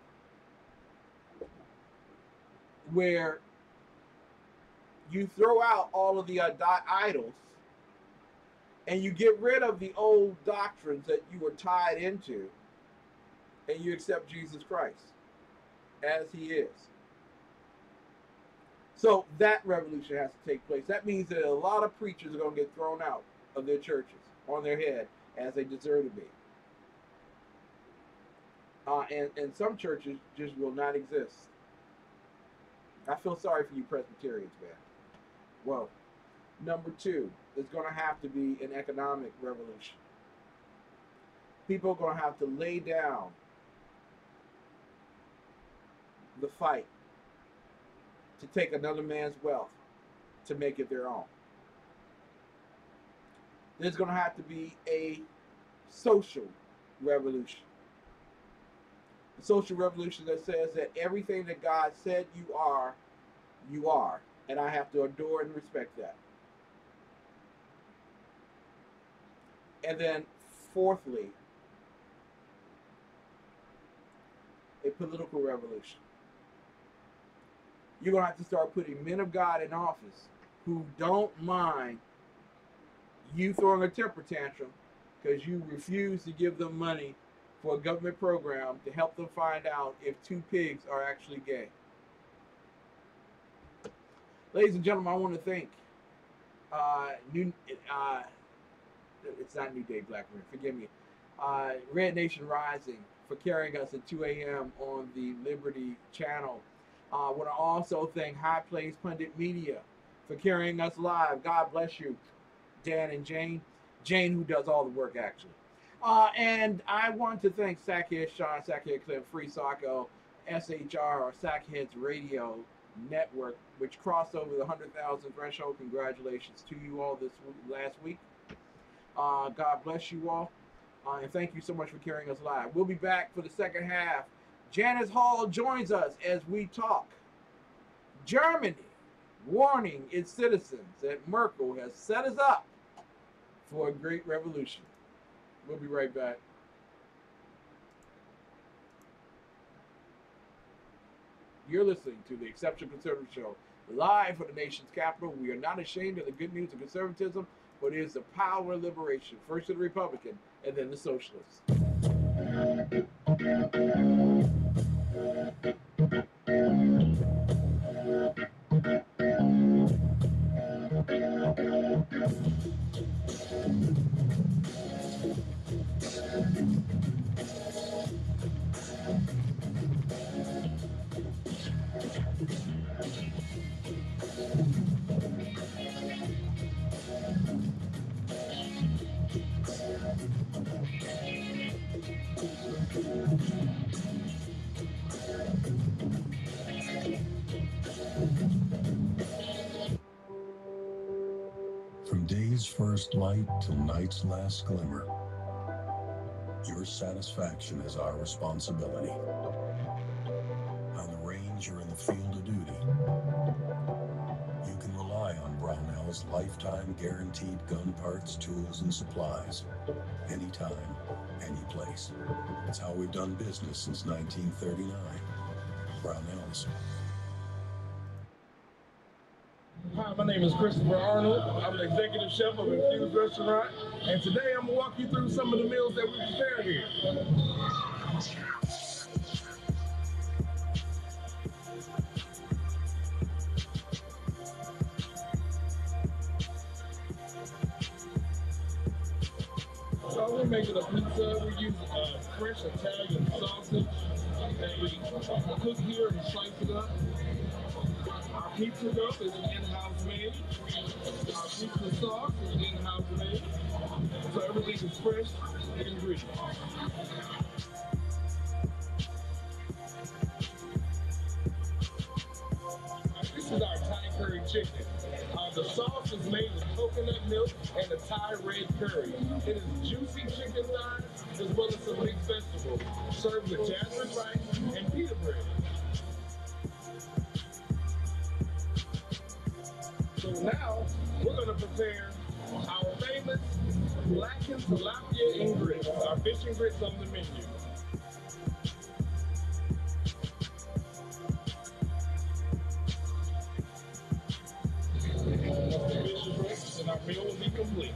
where you throw out all of the uh, idols and you get rid of the old doctrines that you were tied into, and you accept Jesus Christ as he is. So that revolution has to take place. That means that a lot of preachers are going to get thrown out of their churches on their head, as they deserve to be. Uh, and, and some churches just will not exist. I feel sorry for you Presbyterians, man. Well, Number two, there's going to have to be an economic revolution. People are going to have to lay down the fight to take another man's wealth to make it their own. There's going to have to be a social revolution. A social revolution that says that everything that God said you are, you are. And I have to adore and respect that. And then, fourthly, a political revolution. You're going to have to start putting men of God in office who don't mind you throwing a temper tantrum because you refuse to give them money for a government program to help them find out if two pigs are actually gay. Ladies and gentlemen, I want to thank uh, New, uh, it's not New Day Blackburn, forgive me, uh, Red Nation Rising for carrying us at two A M on the Liberty Channel. I uh, want to also thank High Place Pundit Media for carrying us live. God bless you, Dan and Jane. Jane, who does all the work, actually. Uh, and I want to thank Sackhead Sean, Sackhead Cliff, Free Socko, S H R, or Sackheads Radio Network, which crossed over the one hundred thousand threshold. Congratulations to you all this week, last week. Uh, God bless you all. Uh, and thank you so much for carrying us live. We'll be back for the second half. Janice Hall joins us as we talk Germany, warning its citizens that Merkel has set us up for a great revolution. We'll be right back. You're listening to the Exceptional Conservative Show, live from the nation's capital. We are not ashamed of the good news of conservatism, but it is the power of liberation, first the Republican and then the socialists. From day's first light till night's last glimmer, your satisfaction is our responsibility. On the range or in the field of duty, you can rely on Brownell's lifetime guaranteed gun parts, tools, and supplies. Anytime, any place. It's how we've done business since nineteen thirty-nine. Brownell's. Hi, my name is Christopher Arnold. I'm the executive chef of Infused Restaurant, and today I'm gonna walk you through some of the meals that we prepare here. So we're making a pizza. We use uh, fresh Italian sausage that we cook here and slice it up. Our pizza dough is an in-house made. Our pizza sauce is in-house made. So everything is fresh and ingredients. This is our Thai curry chicken. Uh, the sauce is made with coconut milk and a Thai red curry. It is juicy chicken thighs as well as some mixed vegetables, served with jasmine rice and pita bread. So now we're going to prepare our famous blackened tilapia and grits, our fish and grits on the menu. Once the fish is ready, then our meal will be complete.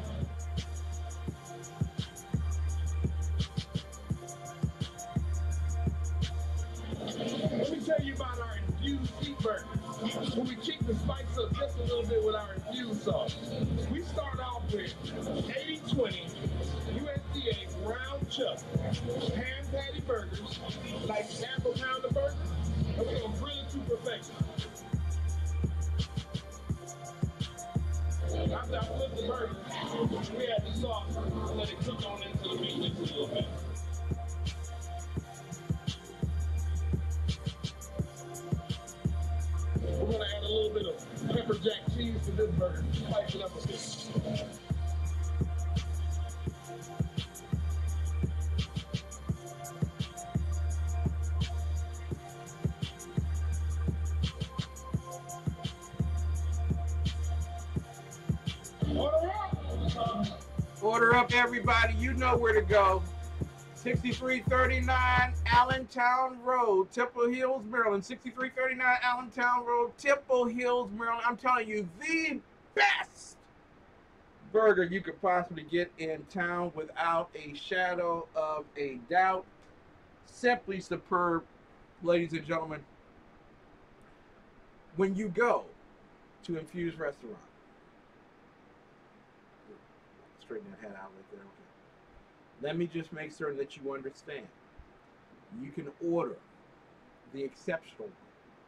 Let me tell you about our infused beef burger. When we kick the spice up just a little bit with our infused sauce. We start off with eighty twenty U S D A ground chuck ham patty burgers, like half a pound of burger, and we're gonna grill it to perfection. this burger. Spice it up a bit. Order up! Order up, everybody. You know where to go. sixty-three thirty-nine Allentown Road, Temple Hills, Maryland. sixty-three thirty-nine Allentown Road, Temple Hills, Maryland. I'm telling you, the best burger you could possibly get in town without a shadow of a doubt. Simply superb, ladies and gentlemen. When you go to Infuse Restaurant, straighten that head out right there. Okay. Let me just make sure that you understand. You can order the exceptional one,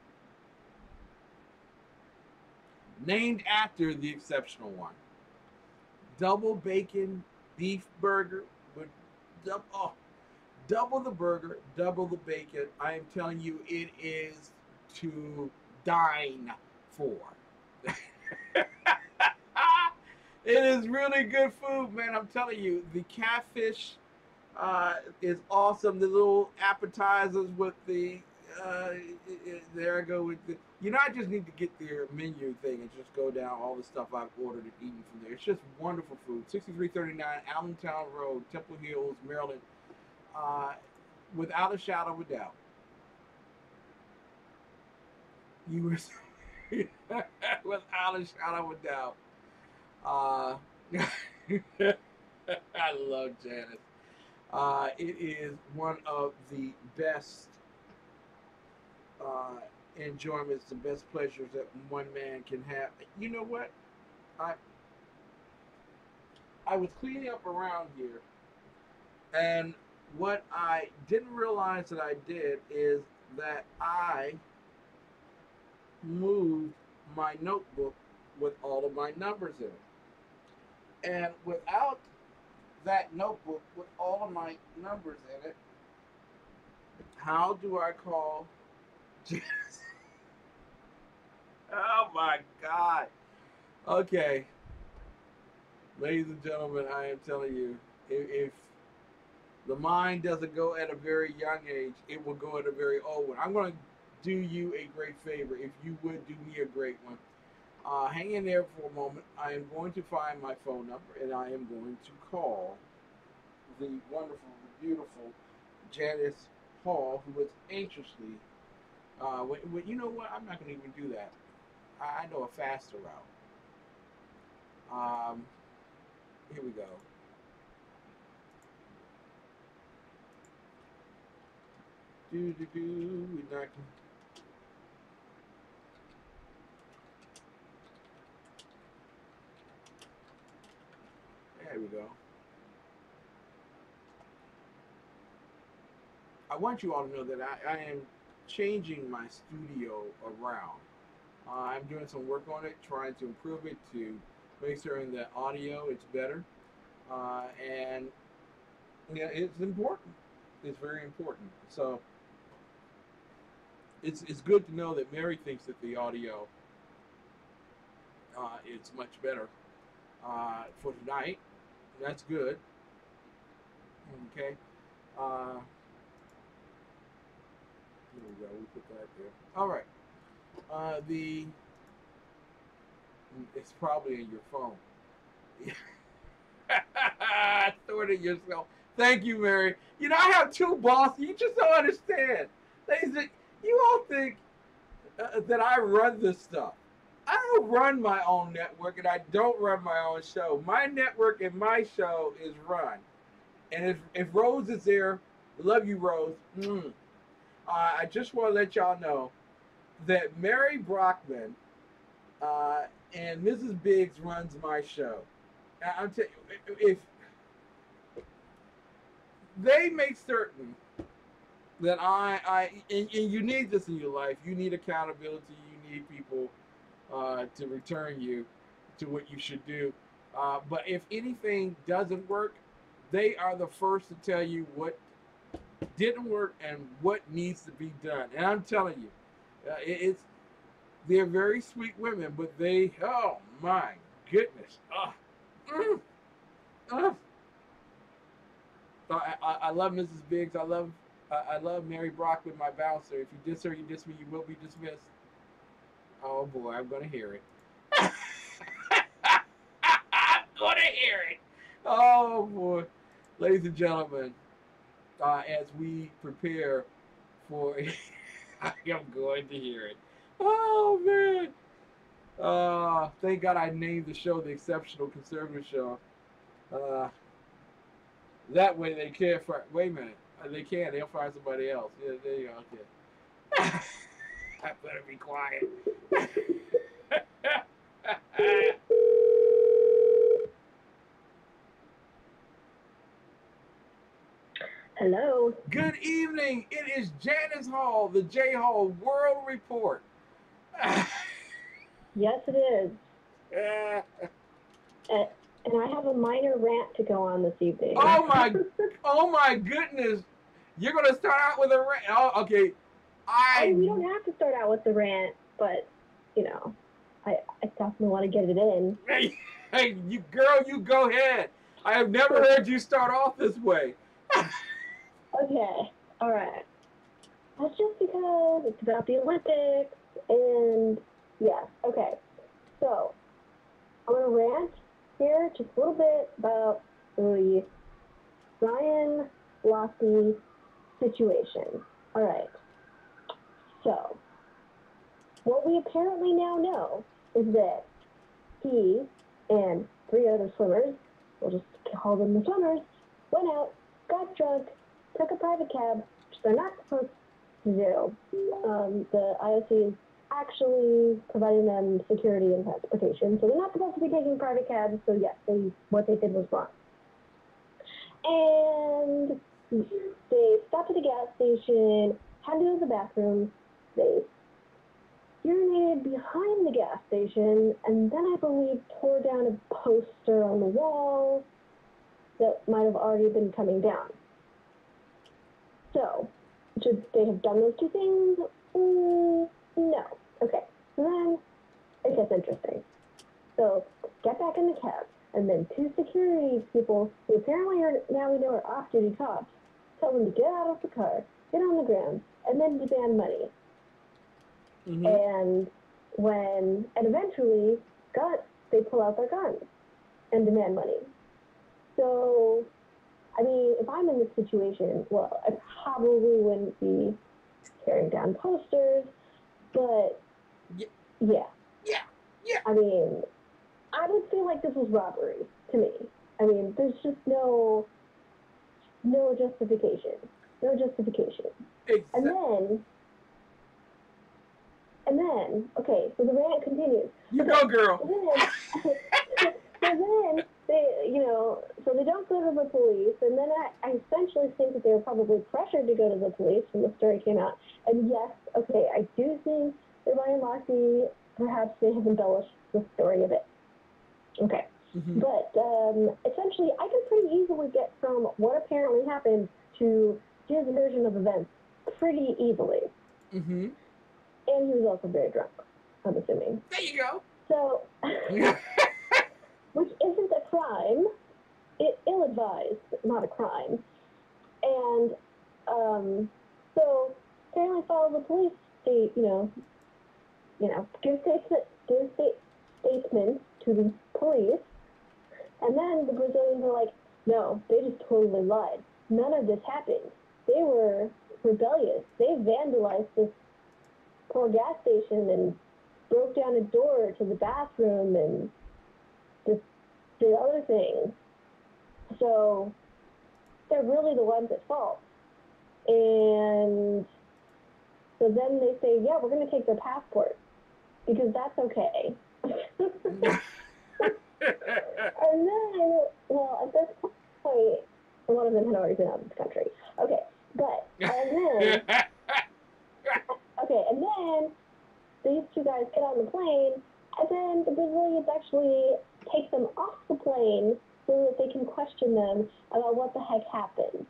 named after the exceptional one. Double bacon beef burger with double, oh, double the burger, double the bacon. I am telling you, it is to dine for. It is really good food, man. I'm telling you, the catfish uh, is awesome. The little appetizers with the, uh, there I go with the, you know, I just need to get their menu thing and just go down all the stuff I've ordered and eaten from there. It's just wonderful food. sixty-three thirty-nine Allentown Road, Temple Hills, Maryland. Uh, without a shadow of a doubt. You were, without a shadow of a doubt. Uh, I love Janice. Uh, it is one of the best uh, enjoyments, the best pleasures that one man can have. You know what? I I was cleaning up around here, and what I didn't realize that I did is that I moved my notebook with all of my numbers in it. And without that notebook with all of my numbers in it, how do I call Janice? Oh my God. Okay. Ladies and gentlemen, I am telling you, if, if the mind doesn't go at a very young age, it will go at a very old one. I'm going to do you a great favor if you would do me a great one. Uh, hang in there for a moment. I am going to find my phone number, and I am going to call the wonderful, beautiful Janice Hall, who was anxiously, uh, when, when, you know what, I'm not going to even do that. I, I know a faster route. Um, here we go. Do, do, do, we're not going There we go. I want you all to know that I, I am changing my studio around. Uh, I'm doing some work on it, trying to improve it, to make sure in the audio it's better. Uh, and yeah, it's important. It's very important. So it's it's good to know that Mary thinks that the audio uh, is much better uh, for tonight. That's good. Okay. Uh, here we go. We put that there. All right. Uh, the it's probably in your phone. Throw it in yourself. Thank you, Mary. You know, I have two bosses. You just don't understand. They, you all think uh, that I run this stuff. I don't run my own network, and I don't run my own show. My network and my show is run. And if, if Rose is there, love you, Rose. Mm. Uh, I just want to let y'all know that Mary Brockman uh, and Missus Biggs runs my show. I'm telling you, if they make certain that I, I and, and you need this in your life, you need accountability, you need people uh, to return you to what you should do. Uh, but if anything doesn't work, they are the first to tell you what didn't work and what needs to be done. And I'm telling you, uh, it, it's They're very sweet women, but they, oh my goodness. Uh, mm, uh. So I, I, I love Missus Biggs. I love I, I love Mary Brockman, my bouncer. If you diss her, you diss me, you will be dismissed. Oh boy, I'm gonna hear it. I'm gonna hear it. Oh boy, ladies and gentlemen, uh, as we prepare for, I am going to hear it. Oh man. Uh, thank God I named the show the Exceptional Conservative Show. Uh, that way they can't find. Wait a minute, uh, they can. They'll find somebody else. Yeah, there you go. Okay. I better be quiet. Hello. Good evening. It is Janice Hall, the J Hall World Report. Yes, it is. Uh, and I have a minor rant to go on this evening. Oh my, oh my goodness! You're gonna start out with a rant. Oh, okay. I. I mean, we don't have to start out with the rant, but you know, I I definitely want to get it in. Hey, hey, you girl, you go ahead. I have never heard you start off this way. Okay, all right. That's just because it's about the Olympics, and yeah, okay. So I'm gonna rant here just a little bit about the Ryan Lochte situation. All right. So what we apparently now know is that he and three other swimmers, we'll just call them the swimmers, went out, got drunk, took a private cab, which they're not supposed to do. Um, the I O C is actually providing them security and transportation, so they're not supposed to be taking private cabs, so yes, they, what they did was wrong. And they stopped at a gas station, had to go to the bathroom, they urinated behind the gas station, and then I believe tore down a poster on the wall that might have already been coming down. So, should they have done those two things? Mm, no. Okay. So then, it gets interesting. So, get back in the cab, and then two security people, who apparently are, now we know are off-duty cops, tell them to get out of the car, get on the ground, and then demand money. Mm-hmm. And when, and eventually, gun, they pull out their guns and demand money. So, I mean, if I'm in this situation, well, I probably wouldn't be tearing down posters, but yeah. yeah. Yeah. Yeah. I mean, I would feel like this was robbery to me. I mean, there's just no, no justification. No justification. Exactly. And then, and then, okay, so the rant continues. You okay, go, girl. So then, so then, they, you know, so they don't go to the police, and then I, I essentially think that they were probably pressured to go to the police when the story came out. And yes, okay, I do think that Ryan Lochte, perhaps they have embellished the story a bit. Okay. Mm-hmm. But um, essentially, I can pretty easily get from what apparently happened to his version of events pretty easily. Mm-hmm. And he was also very drunk, I'm assuming. There you go. So, which isn't a crime. It ill-advised, not a crime. And um, so apparently follow the police state, you know, you know, give statement, give state statements to the police, and then the Brazilians are like, no, they just totally lied. None of this happened. They were rebellious. They vandalized this poor gas station and broke down a door to the bathroom and just did other things. So they're really the ones at fault. And so then they say, yeah, we're going to take their passport because that's okay. And then, well, at this point, one of them had already been out of the country. Okay, but, and then, okay, and then these two guys get on the plane, and then the Brazilians actually take them off the plane so that they can question them about what the heck happened.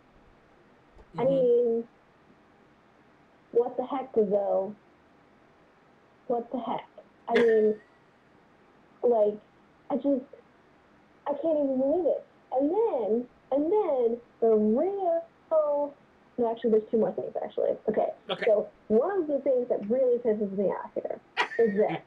Mm-hmm. I mean, what the heck, Brazil? what the heck? I mean, like, I just, I can't even believe it. And then, and then the real, no, actually, there's two more things, actually. Okay. Okay. So one of the things that really pisses me off here is that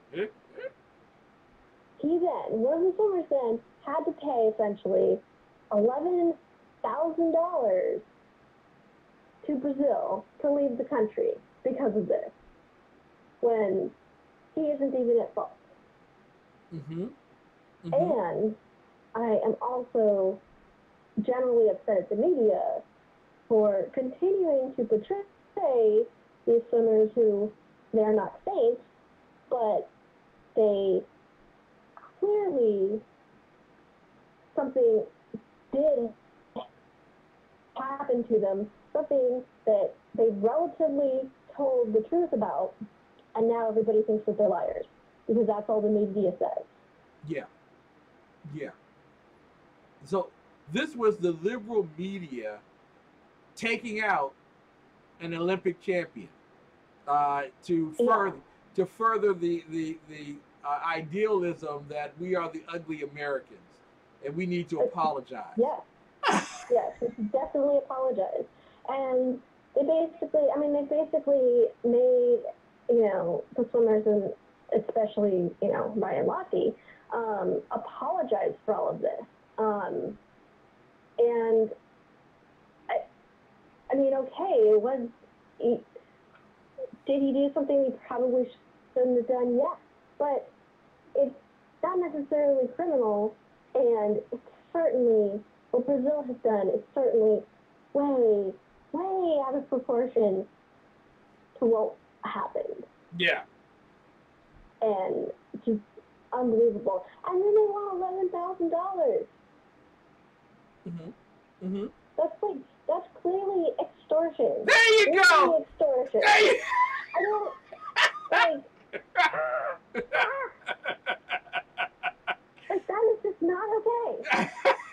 he then, one of the swimmers then, had to pay essentially eleven thousand dollars to Brazil to leave the country because of this, when he isn't even at fault. Mm-hmm. Mm-hmm. And I am also generally upset at the media for continuing to portray these swimmers who, they're not saints, but they clearly, something did happen to them, something that they relatively told the truth about, and now everybody thinks that they're liars, because that's all the media says. Yeah. Yeah. So this was the liberal media taking out an Olympic champion uh, to further yeah. to further the the the uh, idealism that we are the ugly Americans and we need to apologize. Yes, yes, we should definitely apologize. And they basically, I mean, they basically made, you know, the swimmers and especially, you know, Ryan Lochte, um, apologize for all of this. Um, and I, I mean, okay, it was, he, did he do something he probably shouldn't have done? Yes, but it's not necessarily criminal, and it's certainly, what Brazil has done is certainly way, way out of proportion to what happened. Yeah. And just unbelievable. And then they want eleven thousand dollars. Mm-hmm. Mm-hmm. That's like, that's clearly extortion. There you Clearly go! Extortion. There you... I don't, like, like, that is just not okay.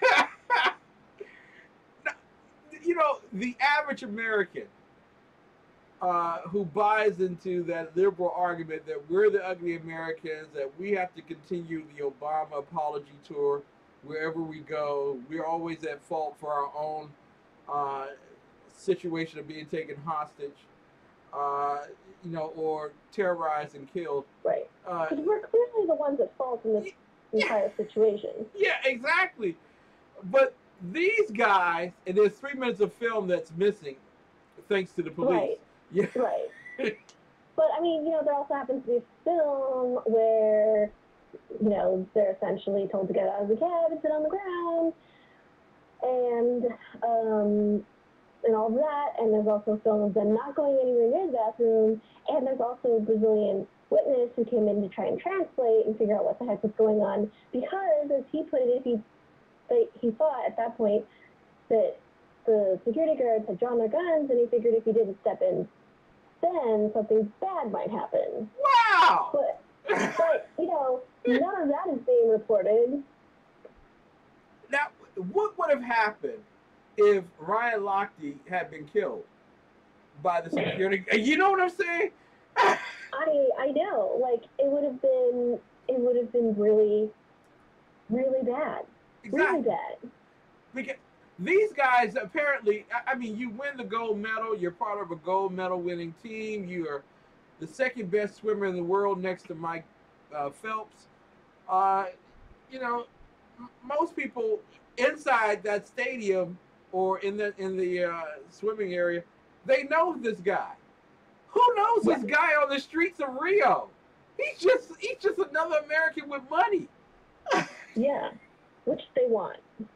You know, the average American uh, who buys into that liberal argument that we're the ugly Americans, that we have to continue the Obama apology tour wherever we go, we're always at fault for our own uh, situation of being taken hostage, uh, you know, or terrorized and killed. Right. Uh, Because we're clearly the ones at fault in this yeah. entire situation. Yeah, exactly. But these guys, and there's three minutes of film that's missing, thanks to the police. Right. Yeah. Right. But, I mean, you know, there also happens to be a film where, you know, they're essentially told to get out of the cab and sit on the ground, and, um, and all of that, and there's also a film of them not going anywhere near the bathroom, and there's also a Brazilian witness who came in to try and translate and figure out what the heck was going on, because, as he put it, if he, they, he thought at that point that the security guards had drawn their guns, and he figured if he didn't step in, then something bad might happen. Wow! But, but you know, none of that is being reported. Now, what would have happened if Ryan Lochte had been killed by the security? You know what I'm saying? I I know, like it would have been it would have been really, really bad, Exactly. really bad. Because these guys apparently, I mean, you win the gold medal. You're part of a gold medal winning team. You are the second best swimmer in the world next to Mike uh, Phelps. Uh, you know, m- most people inside that stadium or in the in the uh, swimming area, they know this guy. Who knows this guy on the streets of Rio? He's just he's just another American with money. Yeah, which they want.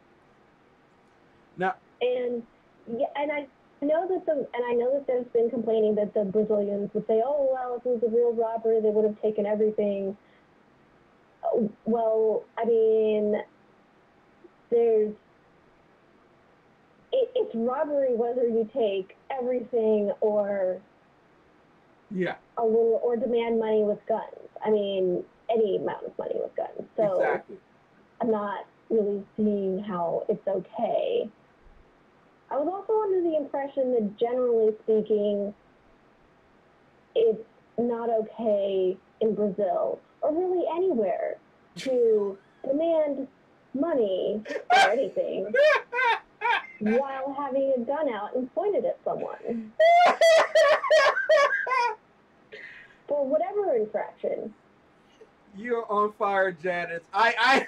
Now, and yeah, and I know that the and I know that there's been complaining that the Brazilians would say, "Oh well, if it was a real robbery, they would have taken everything." Uh, Well, I mean, there's it, it's robbery whether you take everything or yeah, a little or demand money with guns. I mean, any amount of money with guns. So exactly. I'm not really seeing how it's okay. I was also under the impression that generally speaking, it's not okay in Brazil or really anywhere to demand money or anything while having a gun out and pointed at someone for whatever infraction. You're on fire, Janice. I,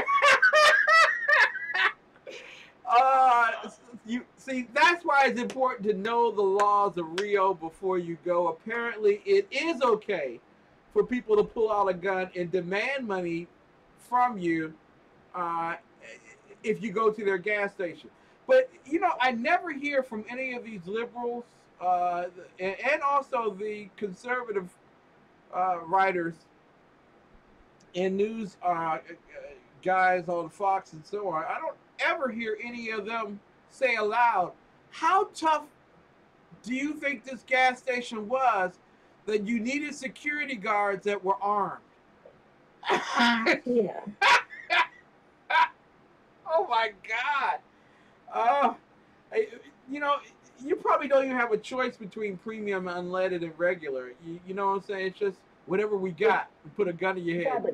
I, uh, you see, that's why it's important to know the laws of Rio before you go. Apparently, it is okay for people to pull out a gun and demand money from you uh, if you go to their gas station. But, you know, I never hear from any of these liberals uh, and, and also the conservative uh, writers and news uh, guys on Fox and so on. I don't ever hear any of them say aloud, how tough do you think this gas station was that you needed security guards that were armed? Yeah. Oh my God. Uh, you know, you probably don't even have a choice between premium, unleaded, and regular. You, you know what I'm saying? It's just whatever we got. We put a gun in your head.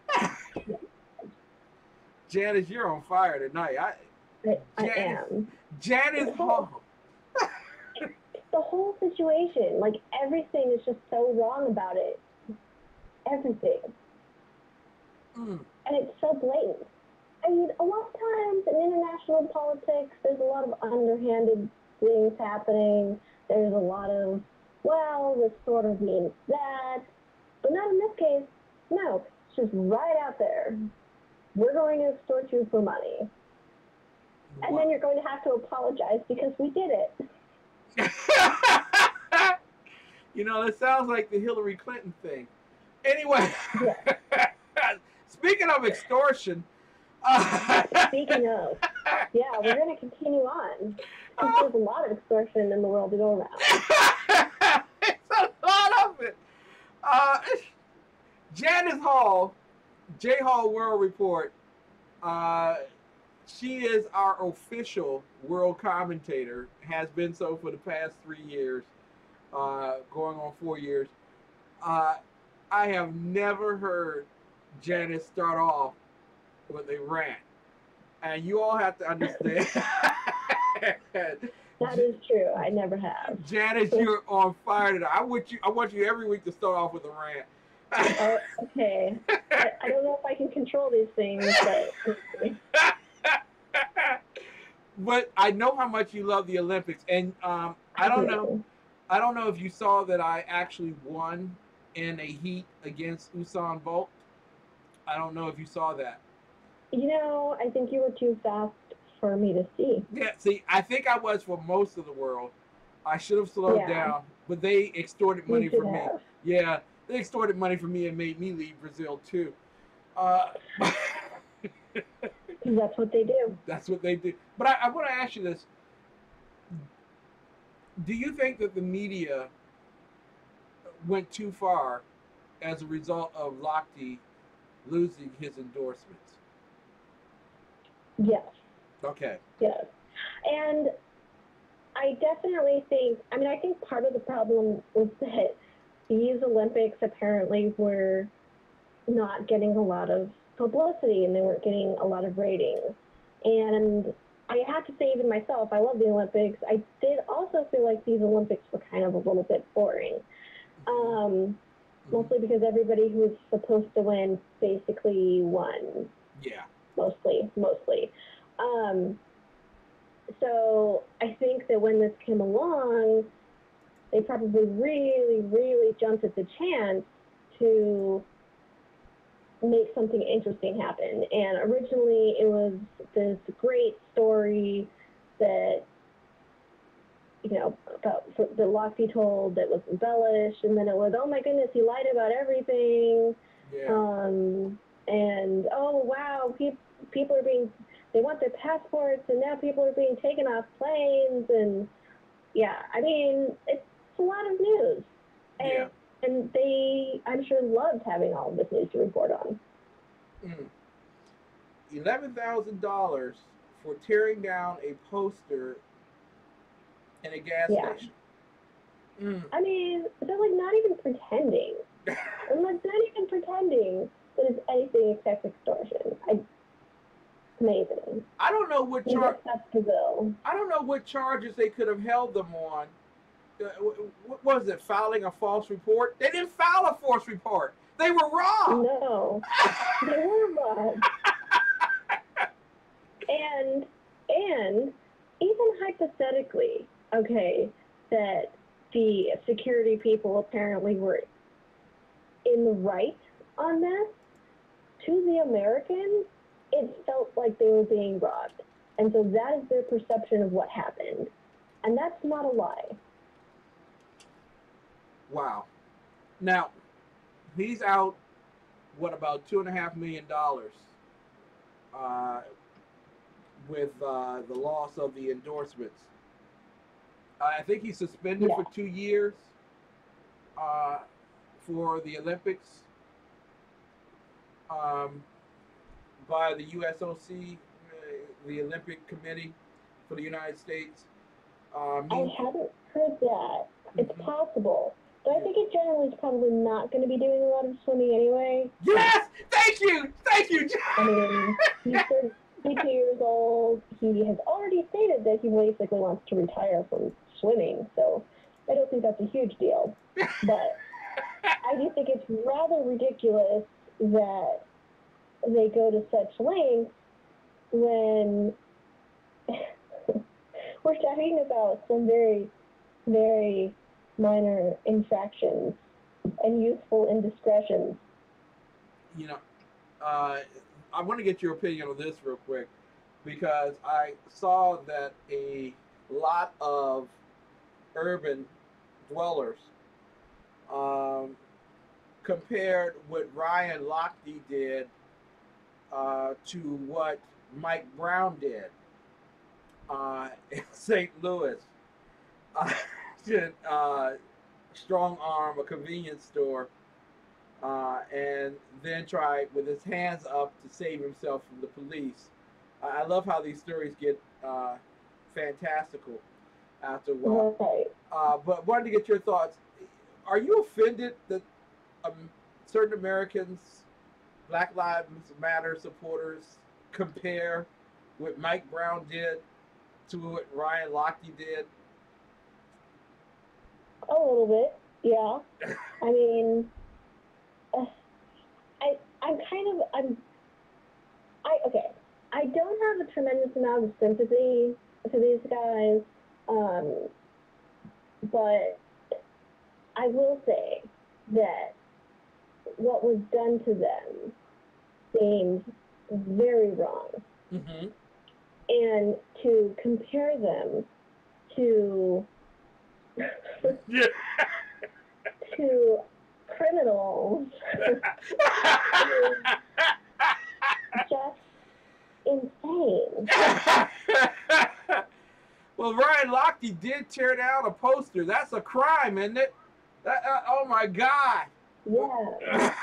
Janice, you're on fire tonight. I, I, I Janice, am. Janice Hall. The whole situation, like everything is just so wrong about it. Everything. Mm. And it's so blatant. I mean, a lot of times in international politics, there's a lot of underhanded things happening. There's a lot of, well, this sort of means that. But not in this case. No, it's just right out there. We're going to extort you for money. And Wow. then you're going to have to apologize because we did it. You know, that sounds like the Hillary Clinton thing. Anyway, Yeah. Speaking of extortion. Uh, Speaking of, yeah, we're going to continue on. Because there's a lot of extortion in the world to go around. It's a lot of it. Uh, Janice Hall, J Hall World Report. Uh, she is our official world commentator. Has been so for the past three years, uh, going on four years. Uh, I have never heard Janice start off with a rant, and you all have to understand. That is true. I never have. Janice, you're on fire today. I want you. I want you every week to start off with a rant. Oh, okay. I, I don't know if I can control these things, but But I know how much you love the Olympics, and um, I don't know. I don't know if you saw that I actually won in a heat against Usain Bolt. I don't know if you saw that. You know, I think you were too fast for me to see. Yeah, see, I think I was for most of the world. I should have slowed Yeah. down, but they extorted You money should from me. have. Yeah, they extorted money from me and made me leave Brazil too. Uh, That's what they do. That's what they do. But I, I want to ask you this. Do you think that the media went too far as a result of Lochte losing his endorsements? Yes. Okay. Yes. And I definitely think, I mean, I think part of the problem was that these Olympics apparently were not getting a lot of publicity and they weren't getting a lot of ratings. And I have to say, even myself, I love the Olympics. I did also feel like these Olympics were kind of a little bit boring. Um, mostly because everybody who was supposed to win basically won. Yeah. Mostly, mostly. Um, so I think that when this came along, they probably really, really jumped at the chance to make something interesting happen. And originally it was this great story that, you know, about, that Lochte told that was embellished, and then it was, oh my goodness, he lied about everything. Yeah. Um, and, oh, wow, pe- people are being, they want their passports, and now people are being taken off planes, and, yeah, I mean, it's a lot of news. And, Yeah. and they, I'm sure, loved having all of this news to report on. Mm. eleven thousand dollars for tearing down a poster in a gas Yeah. station. Mm. I mean, they're like not even pretending. I'm like not even pretending that it's anything except extortion. I, amazing. I don't know what char- That's Brazil. I don't know what charges they could have held them on. Uh, what was it? Filing a false report? They didn't file a false report. They were wrong. No, they were wrong. and and even hypothetically, okay, that the security people apparently were in the right on this, to the Americans, it felt like they were being robbed. And so that is their perception of what happened. And that's not a lie. Wow. Now, he's out, what, about two and a half million dollars uh, with uh, the loss of the endorsements. I think he's suspended Yeah. for two years uh, for the Olympics um, by the U S O C, uh, the Olympic Committee for the United States. Um, I he- haven't heard that. It's possible. But I think it generally is probably not going to be doing a lot of swimming anyway. Yes! Thank you! Thank you! I mean, he's thirty-two years old. He has already stated that he basically wants to retire from swimming, so I don't think that's a huge deal. But I do think it's rather ridiculous that they go to such lengths when we're talking about some very, very minor infractions and youthful indiscretions. You know, uh, I want to get your opinion on this real quick because I saw that a lot of urban dwellers um, compared what Ryan Lochte did uh, to what Mike Brown did uh, in Saint Louis. Uh, to, uh, strong arm a convenience store uh, and then tried with his hands up to save himself from the police. I I love how these stories get uh, fantastical after a while. Right. Uh, but wanted to get your thoughts. Are you offended that um, certain Americans, Black Lives Matter supporters, compare what Mike Brown did to what Ryan Lochte did? A little bit, yeah. I mean, uh, I I'm kind of I'm I okay. I don't have a tremendous amount of sympathy for these guys, um, but I will say that what was done to them seemed very wrong, Mm-hmm. and to compare them to Yeah. to criminals is just insane. Well, Ryan Lochte did tear down a poster. That's a crime, isn't it? That, uh, oh my God! Yeah.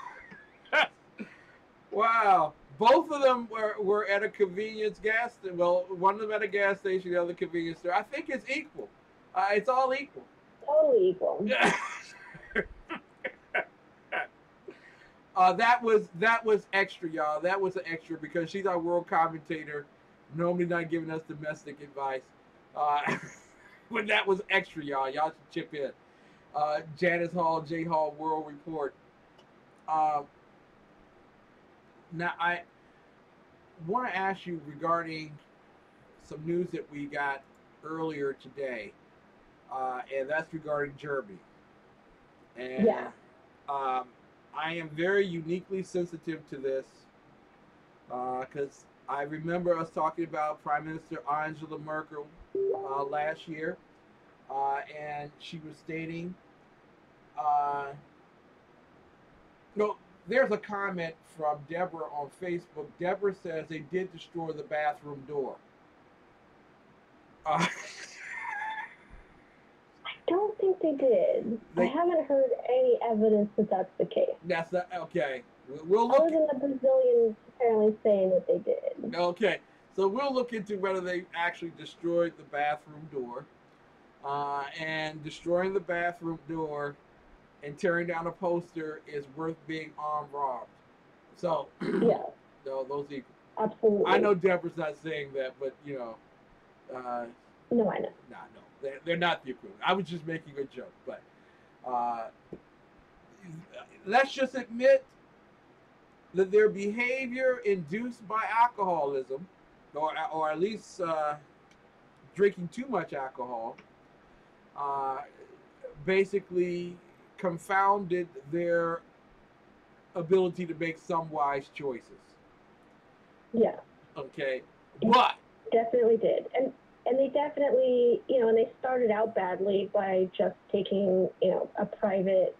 Wow. Both of them were, were at a convenience gas station. Well, one of them at a gas station, the other convenience store. I think it's equal. Uh, it's all equal. Totally equal. uh, that was that was extra, y'all. That was an extra because she's our world commentator, normally not giving us domestic advice. Uh, but that was extra, y'all. Y'all should chip in. Uh, Janice Hall, J Hall World Report. Uh, now I want to ask you regarding some news that we got earlier today. Uh, and that's regarding Jeremy. And Yeah. um, I am very uniquely sensitive to this because uh, I remember us talking about Prime Minister Angela Merkel uh, last year, uh, and she was stating, uh, no, there's a comment from Deborah on Facebook. Deborah says they did destroy the bathroom door. Uh, I don't think they did. They- I haven't heard any evidence that that's the case. That's not okay. We'll look. Other than the Brazilians apparently saying that they did. Okay, so we'll look into whether they actually destroyed the bathroom door. uh, and destroying the bathroom door and tearing down a poster is worth being armed robbed. So, Yeah, no, those equal. absolutely. I know Deborah's not saying that, but you know, uh, No, I know. nah, no, they're, they're not the equivalent. I was just making a joke, but uh, let's just admit that their behavior induced by alcoholism, or or at least uh, drinking too much alcohol, uh, basically confounded their ability to make some wise choices. Yeah. Okay, but Definitely did. And and they definitely, you know, and they started out badly by just taking, you know, a private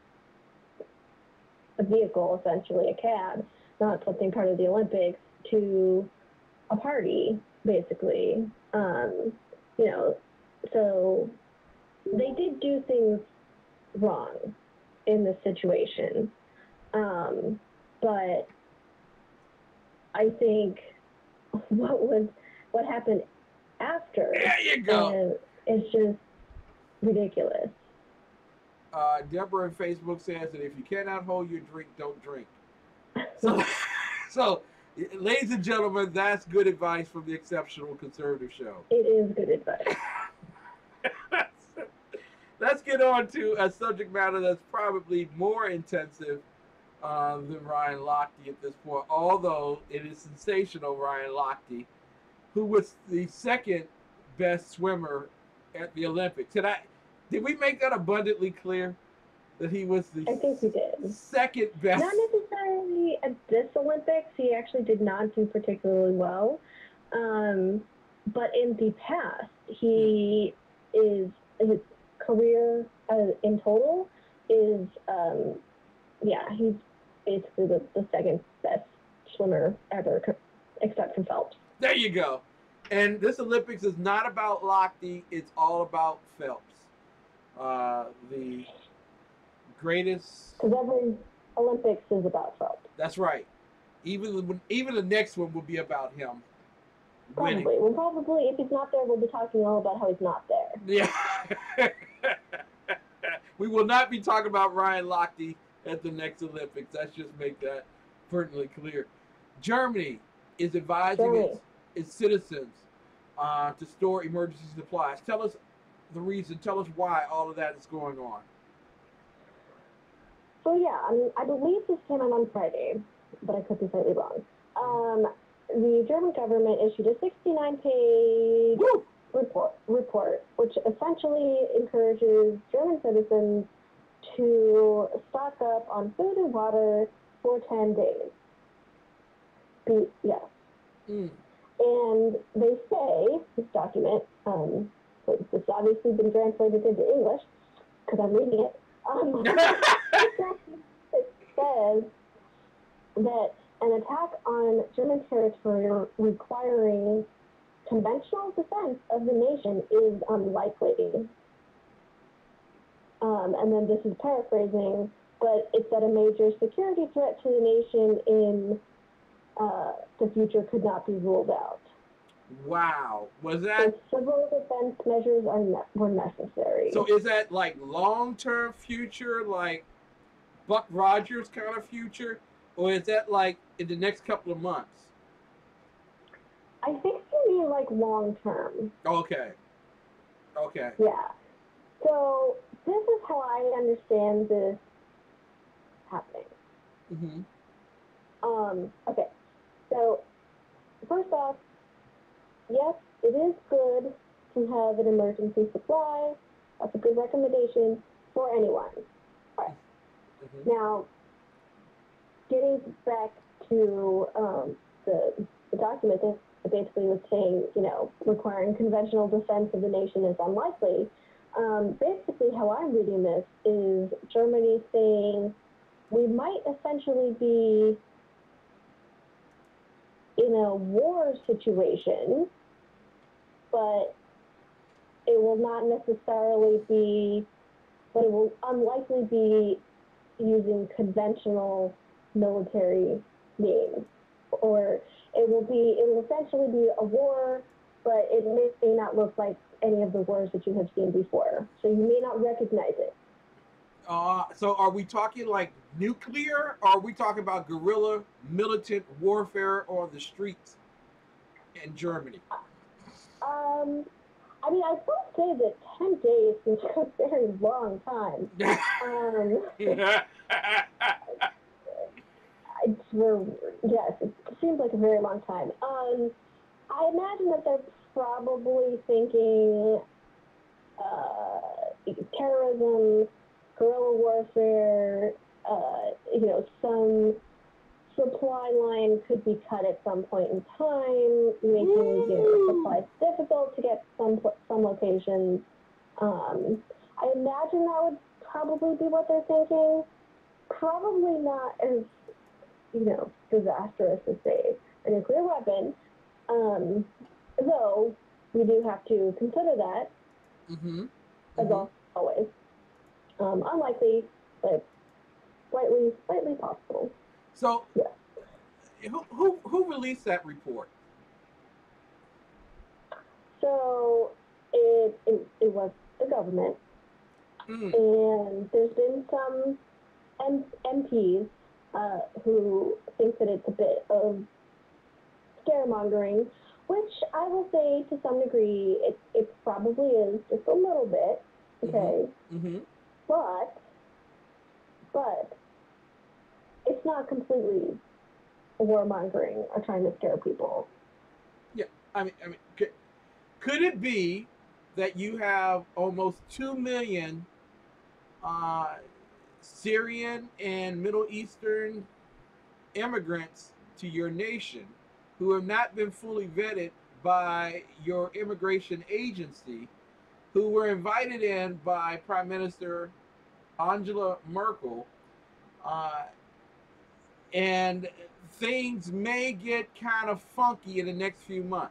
a vehicle, essentially a cab, not something part of the Olympics, to a party, basically. Um, you know, so they did do things wrong in this situation. Um, but I think what was what happened after there you go. uh, is just ridiculous. Uh, Deborah on Facebook says that if you cannot hold your drink, don't drink. So, so, ladies and gentlemen, that's good advice from the Exceptional Conservative Show. It is good advice. Let's get on to a subject matter that's probably more intensive uh, than Ryan Lochte at this point, although it is sensational Ryan Lochte, who was the second best swimmer at the Olympics. Did I, did we make that abundantly clear that he was the I think we did. second best? Not necessarily at this Olympics. He actually did not do particularly well. Um, but in the past, he is, his career uh, in total is, um, yeah, he's basically the, the second best swimmer ever, except for Phelps. There you go. And this Olympics is not about Lochte, it's all about Phelps. Uh, the greatest. Because every Olympics is about Phelps. That's right. Even the, even the next one will be about him. Probably. Winning. Well, probably if he's not there, we'll be talking all about how he's not there. Yeah. We will not be talking about Ryan Lochte at the next Olympics. Let's just make that pertinently clear. Germany is advising Germany. its, its citizens uh, to store emergency supplies. Tell us the reason. Tell us why all of that is going on. So yeah, I mean, I believe this came out on Friday, but I could be slightly wrong. Um, the German government issued a sixty-nine page report, report, which essentially encourages German citizens to stock up on food and water for ten days. Be, yes. Mm. And they say, this document, um, so this has obviously been translated into English, because I'm reading it. Um, it says that an attack on German territory requiring conventional defense of the nation is unlikely. Um, and then this is paraphrasing, but it's that a major security threat to the nation in uh, the future could not be ruled out. Wow. Was that? So civil defense measures are ne- were necessary. So is that like long-term future, like Buck Rogers kind of future? Or is that like in the next couple of months? I think you mean like long term. Okay. Okay. Yeah. So this is how I understand this happening. Mm-hmm. Um, okay. So first off, yes, it is good to have an emergency supply. That's a good recommendation for anyone. Right. Mm-hmm. Now, getting back to um, the, the document that basically was saying, you know, requiring conventional defense of the nation is unlikely. Um, basically, how I'm reading this is Germany saying we might essentially be in a war situation, but it will not necessarily be, but it will unlikely be using conventional military means, or it will be, it will essentially be a war, but it may, may not look like any of the wars that you have seen before, so you may not recognize it. Uh, so are we talking like nuclear, or are we talking about guerrilla militant warfare on the streets in Germany? Um, I mean, I will say that ten days seems like a very long time. um, it's, we're, yes, it seems like a very long time. Um, I imagine that they're probably thinking uh, terrorism, guerrilla warfare, uh, you know, some supply line could be cut at some point in time, making you know, supplies difficult to get some some locations. Um, I imagine that would probably be what they're thinking. Probably not as, you know, disastrous as, say, a nuclear weapon. Um, though, we do have to consider that, mm-hmm. as Mm-hmm. always. Um, unlikely, but slightly, slightly possible. So, yeah. who, who who released that report? So it it, it was the government, mm. and there's been some M- MPs uh, who think that it's a bit of scaremongering, which I will say to some degree it it probably is just a little bit, okay, mm-hmm. but but it's not completely warmongering or trying to scare people. Yeah, I mean, I mean, could, could it be that you have almost two million uh, Syrian and Middle Eastern immigrants to your nation who have not been fully vetted by your immigration agency, who were invited in by Prime Minister Angela Merkel, uh, and things may get kind of funky in the next few months.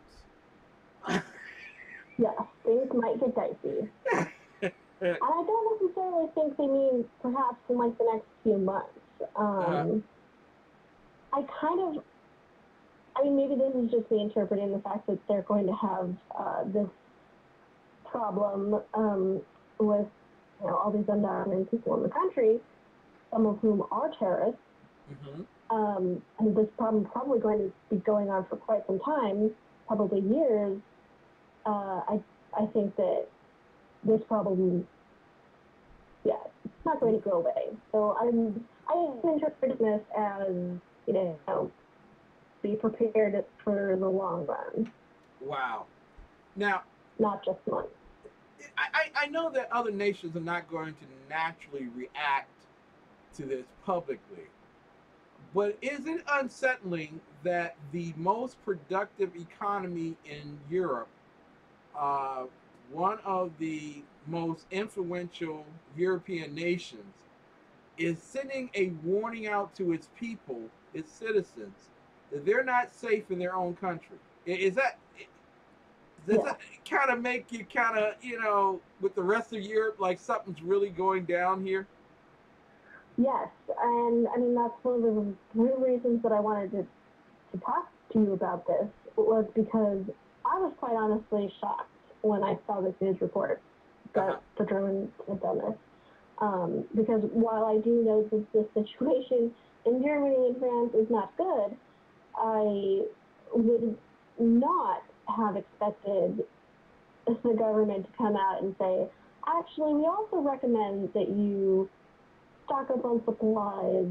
Yeah, things might get dicey. And I don't necessarily think they mean perhaps in like the next few months. Um, uh-huh. I kind of, I mean, maybe this is just me interpreting the fact that they're going to have uh, this problem um, with, you know, all these undocumented people in the country, some of whom are terrorists. Mm-hmm. Um, and this problem is probably going to be going on for quite some time, probably years. Uh, I I think that this problem, yeah, it's not going to go away. So I'm I interpret this as, you know, be prepared for the long run. Wow. Now, not just months. I, I know that other nations are not going to naturally react to this publicly. But is it unsettling that the most productive economy in Europe, uh, one of the most influential European nations, is sending a warning out to its people, its citizens, that they're not safe in their own country? Is that, does yeah. that kind of make you kind of, you know, with the rest of Europe, like something's really going down here? Yes, and I mean, that's one of the real reasons that I wanted to, to talk to you about this, was because I was quite honestly shocked when I saw this news report that uh-huh. the Germans had done this. Um, because while I do know that the situation in Germany and France is not good, I would not have expected the government to come out and say, actually, we also recommend that you stock up on supplies,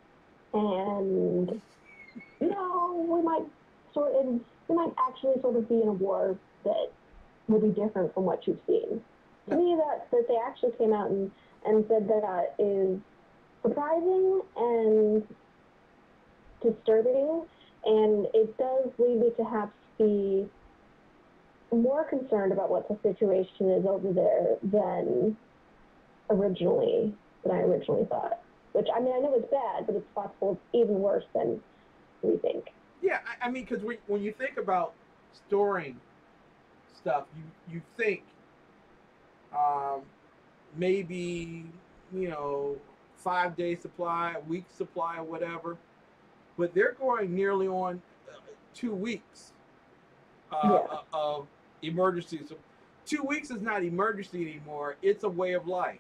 and you know, we might sort of, we might actually sort of be in a war that will be different from what you've seen. To me, that that they actually came out and, and said that is surprising and disturbing, and it does lead me to have to be more concerned about what the situation is over there than originally. than I originally thought. Which, I mean, I know it's bad, but it's possible it's even worse than we think. Yeah, I, I mean, because when you think about storing stuff, you, you think um, maybe, you know, five day supply, a week supply, or whatever. But they're going nearly on uh, two weeks uh, yeah. of emergency. So two weeks is not emergency anymore. It's a way of life.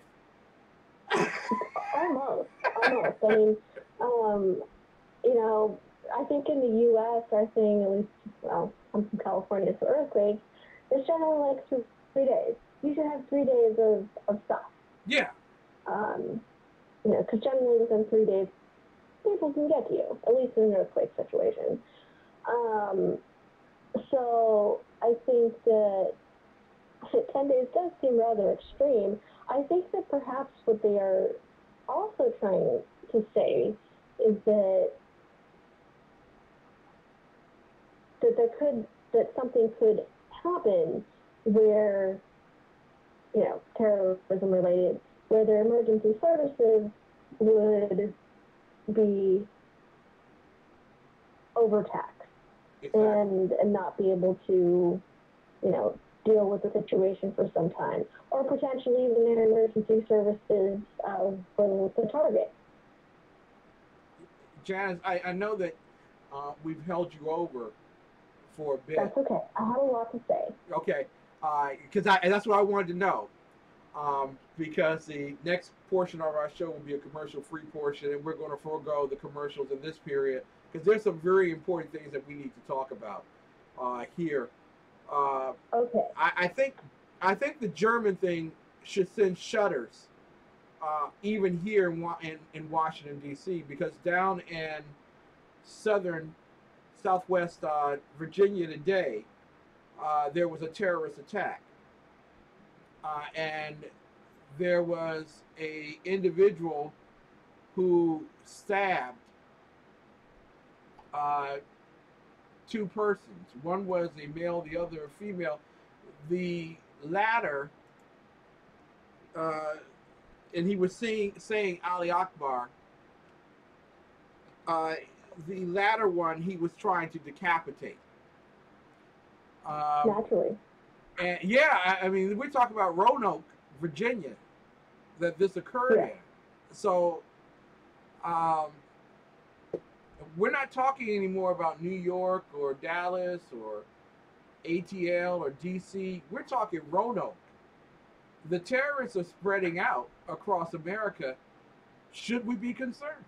Almost, almost. I mean, um, you know, I think in the U S our thing, at least, well, I'm from California, so earthquakes, it's generally like two, three days. You should have three days of, of stuff. Yeah. Um, you know, because generally within three days, people can get to you, at least in an earthquake situation. Um, so I think that ten days does seem rather extreme. I think that perhaps what they are also trying to say is that that there could that something could happen where, you know, terrorism related, where their emergency services would be overtaxed. Exactly. and and not be able to, you know, deal with the situation for some time, or potentially even their emergency services uh, for the target. Janice, I, I know that uh, we've held you over for a bit. That's okay. I have a lot to say. Okay, because uh, I and that's what I wanted to know, um, because the next portion of our show will be a commercial-free portion, and we're going to forego the commercials in this period because there's some very important things that we need to talk about uh, here. Uh, okay. I, I think I think the German thing should send shudders, uh, even here in, in, in Washington D C, because down in southern, southwest uh, Virginia today, uh, there was a terrorist attack, uh, and there was a individual who stabbed uh, two persons. One was a male, the other a female. The latter, uh, and he was saying, saying Ali Akbar. Uh, the latter one, he was trying to decapitate. Um, Naturally. And yeah, I, I mean, we're talking about Roanoke, Virginia, that this occurred yeah. in. So, um, we're not talking anymore about New York or Dallas or A T L or D C. We're talking Roanoke. The terrorists are spreading out across America. Should we be concerned?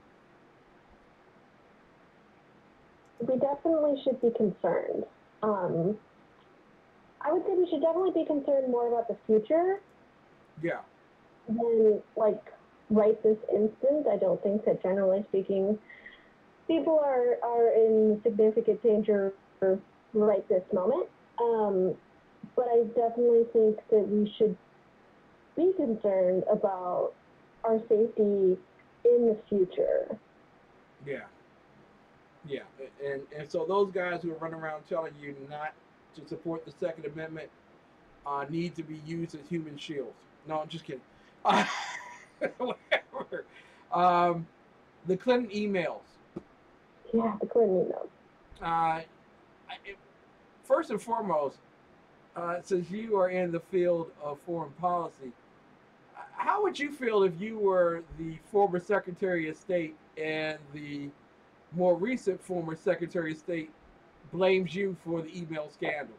We definitely should be concerned. Um, I would say we should definitely be concerned more about the future. Yeah. Than, like, right this instant. I don't think that, generally speaking, people are, are in significant danger right this moment. Um, but I definitely think that we should be concerned about our safety in the future. Yeah. Yeah. And, and so those guys who are running around telling you not to support the Second Amendment uh, need to be used as human shields. No, I'm just kidding. Uh, whatever. Um, the Clinton emails. Yeah, the Clinton emails. Uh, it, first and foremost, uh, since you are in the field of foreign policy, how would you feel if you were the former Secretary of State and the more recent former Secretary of State blames you for the email scandal?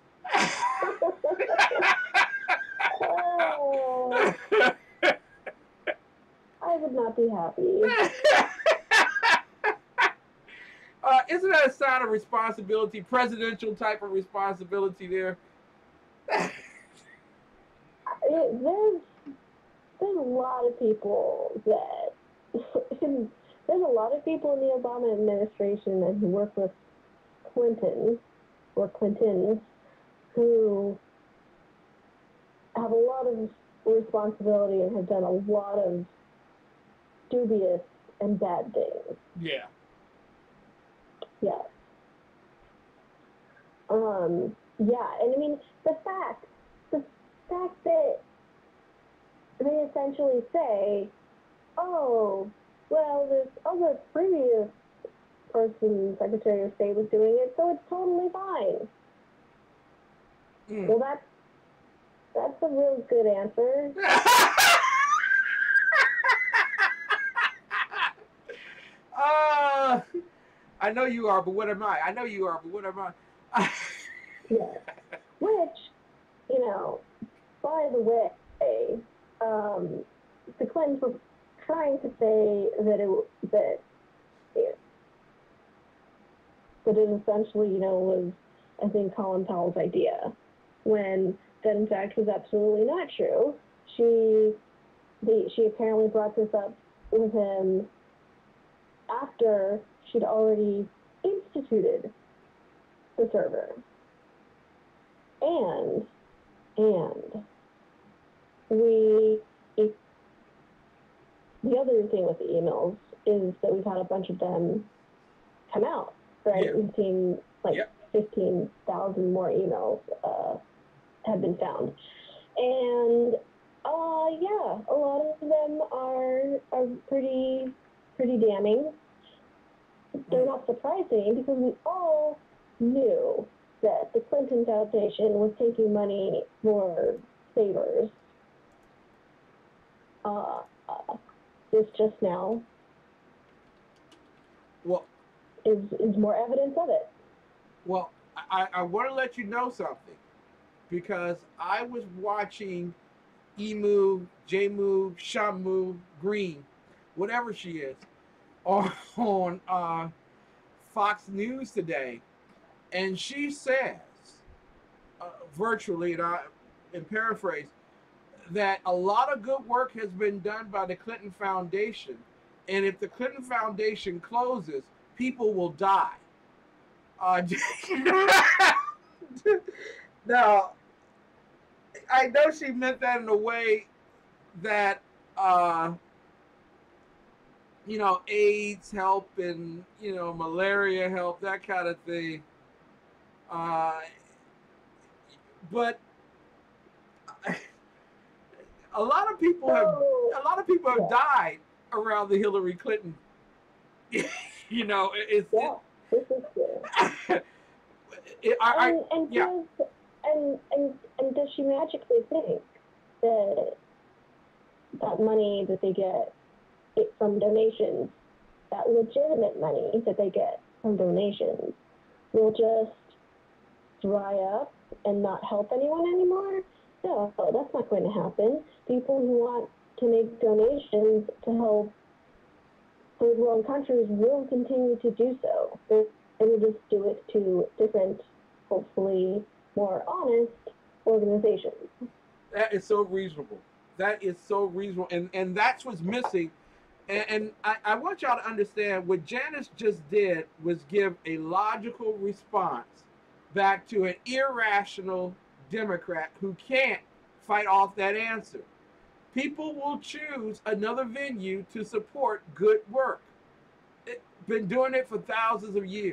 Oh, I would not be happy. Uh, isn't that a sign of responsibility, presidential type of responsibility there? it, there's, there's a lot of people that, there's a lot of people in the Obama administration and who work with Clinton, or Clintons, who have a lot of responsibility and have done a lot of dubious and bad things. Yeah. Yeah. Um, yeah, and I mean, the fact, the fact that they essentially say, oh, well, this other previous person, Secretary of State, was doing it, so it's totally fine. Mm. Well, that's, that's a real good answer. uh, I know you are, but what am I? I know you are, but what am I? Yeah. Which, you know, by the way, um, the Clintons were trying to say that it that it, that it essentially, you know, was, I think, Colin Powell's idea, when that in fact was absolutely not true. She, the, she apparently brought this up with him after she'd already instituted the server. And, and, we, it, the other thing with the emails is that we've had a bunch of them come out, right? Yeah. We've seen like Yep. fifteen thousand more emails uh, have been found. And, uh, yeah, a lot of them are, are pretty, pretty damning. They're not surprising because we all knew that the Clinton Foundation was taking money for savers. Uh, uh, this just now Well, is, is more evidence of it. well, I, I want to let you know something, because I was watching Emu, J-Moo, Shamu, Green, whatever she is, on, on uh, Fox News today, and she says, uh, virtually, and I and paraphrase, that a lot of good work has been done by the Clinton Foundation, and if the Clinton Foundation closes, people will die. Uh, now, I know she meant that in a way that, uh, you know, AIDS help and, you know, malaria help, that kind of thing. Uh, but a lot of people have a lot of people have died around the Hillary Clinton. You know, it's yeah, this is true. it, I, I, and, and, yeah. does, and, and, and does she magically think that that money that they get it from donations, that legitimate money that they get from donations, will just dry up and not help anyone anymore? No, that's not going to happen. People who want to make donations to help third world countries will continue to do so. They will just do it to different, hopefully more honest organizations. That is so reasonable. That is so reasonable. And and that's what's missing. And, and I, I want y'all to understand what Janice just did was give a logical response back to an irrational Democrat who can't fight off that answer. People will choose another venue to support good work. It, been doing it for thousands of years.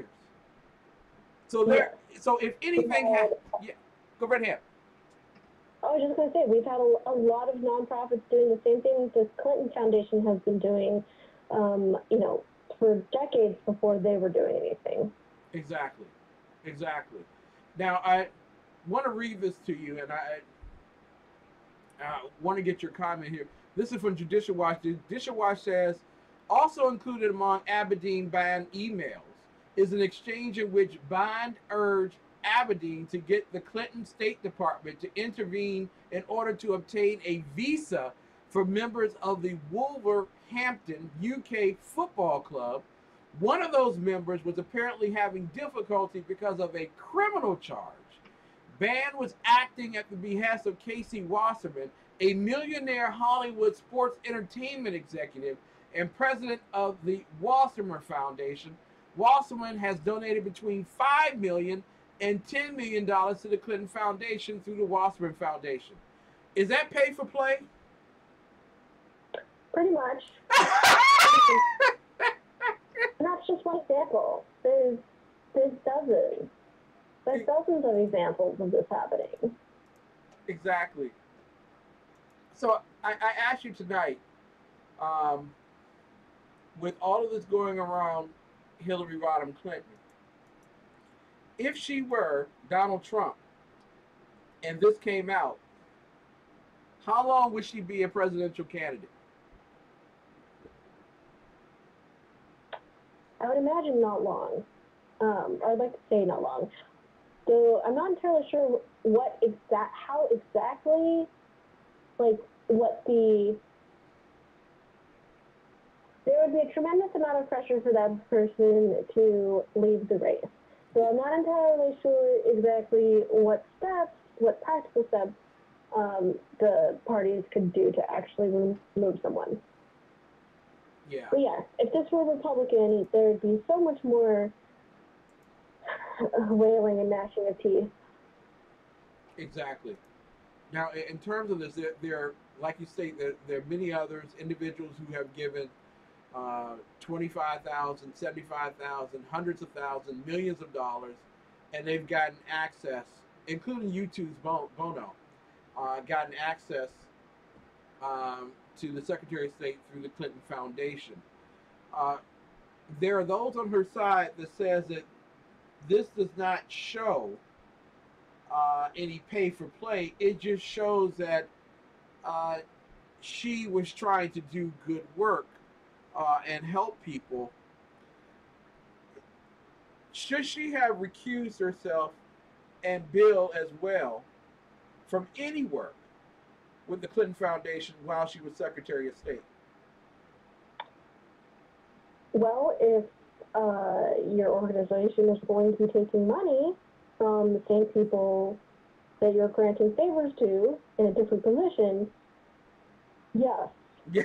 So there. So if anything has, yeah, go right ahead. I was just going to say, we've had a, a lot of nonprofits doing the same thing the Clinton Foundation has been doing, um, you know, for decades before they were doing anything. Exactly. Exactly. Now, I want to read this to you, and I uh, want to get your comment here. This is from Judicial Watch. Judicial Watch says, also included among Abedin Band emails is an exchange in which Bond urged Abedin to get the Clinton State Department to intervene in order to obtain a visa for members of the Wolverhampton, U K football club. One of those members was apparently having difficulty because of a criminal charge. Band was acting at the behest of Casey Wasserman, a millionaire Hollywood sports entertainment executive and president of the Wasserman Foundation. Wasserman has donated between five million dollars and ten million dollars to the Clinton Foundation through the Wasserman Foundation. Is that pay for play? Pretty much. And that's just one example. There's, there's dozens. There's dozens of examples of this happening. Exactly. So I, I ask you tonight, um, with all of this going around Hillary Rodham Clinton, if she were Donald Trump and this came out, how long would she be a presidential candidate? I would imagine not long. Um, I'd like to say not long. So I'm not entirely sure what exact, how exactly like what the there would be a tremendous amount of pressure for that person to leave the race. So I'm not entirely sure exactly what steps, what practical steps um, the parties could do to actually remove someone. Yeah. But yeah, if this were Republican, there'd be so much more wailing and gnashing of teeth. Exactly. Now, in in terms of this, there, there like you state, there, there are many others, individuals who have given uh, twenty-five thousand dollars, seventy-five thousand dollars, hundreds of thousands, millions of dollars, and they've gotten access, including YouTube's Bono, uh, gotten access um, to the Secretary of State through the Clinton Foundation. Uh, there are those on her side that says that this does not show uh, any pay for play. It just shows that uh, she was trying to do good work uh, and help people. Should she have recused herself and Bill as well from any work with the Clinton Foundation while she was Secretary of State? Well, if uh, your organization is going to be taking money from the same people that you're granting favors to in a different position, yes. Yes.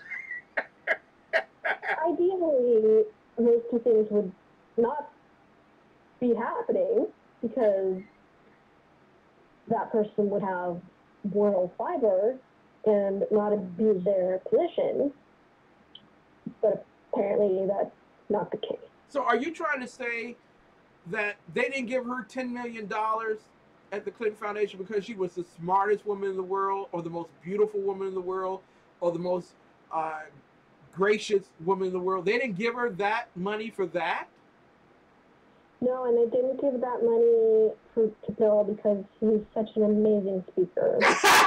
Ideally, those two things would not be happening because that person would have moral fiber and not abuse their position. But apparently that's not the case. So are you trying to say that they didn't give her ten million dollars at the Clinton Foundation because she was the smartest woman in the world, or the most beautiful woman in the world, or the most uh, gracious woman in the world? They didn't give her that money for that? No, and they didn't give that money for, to Bill because he's such an amazing speaker.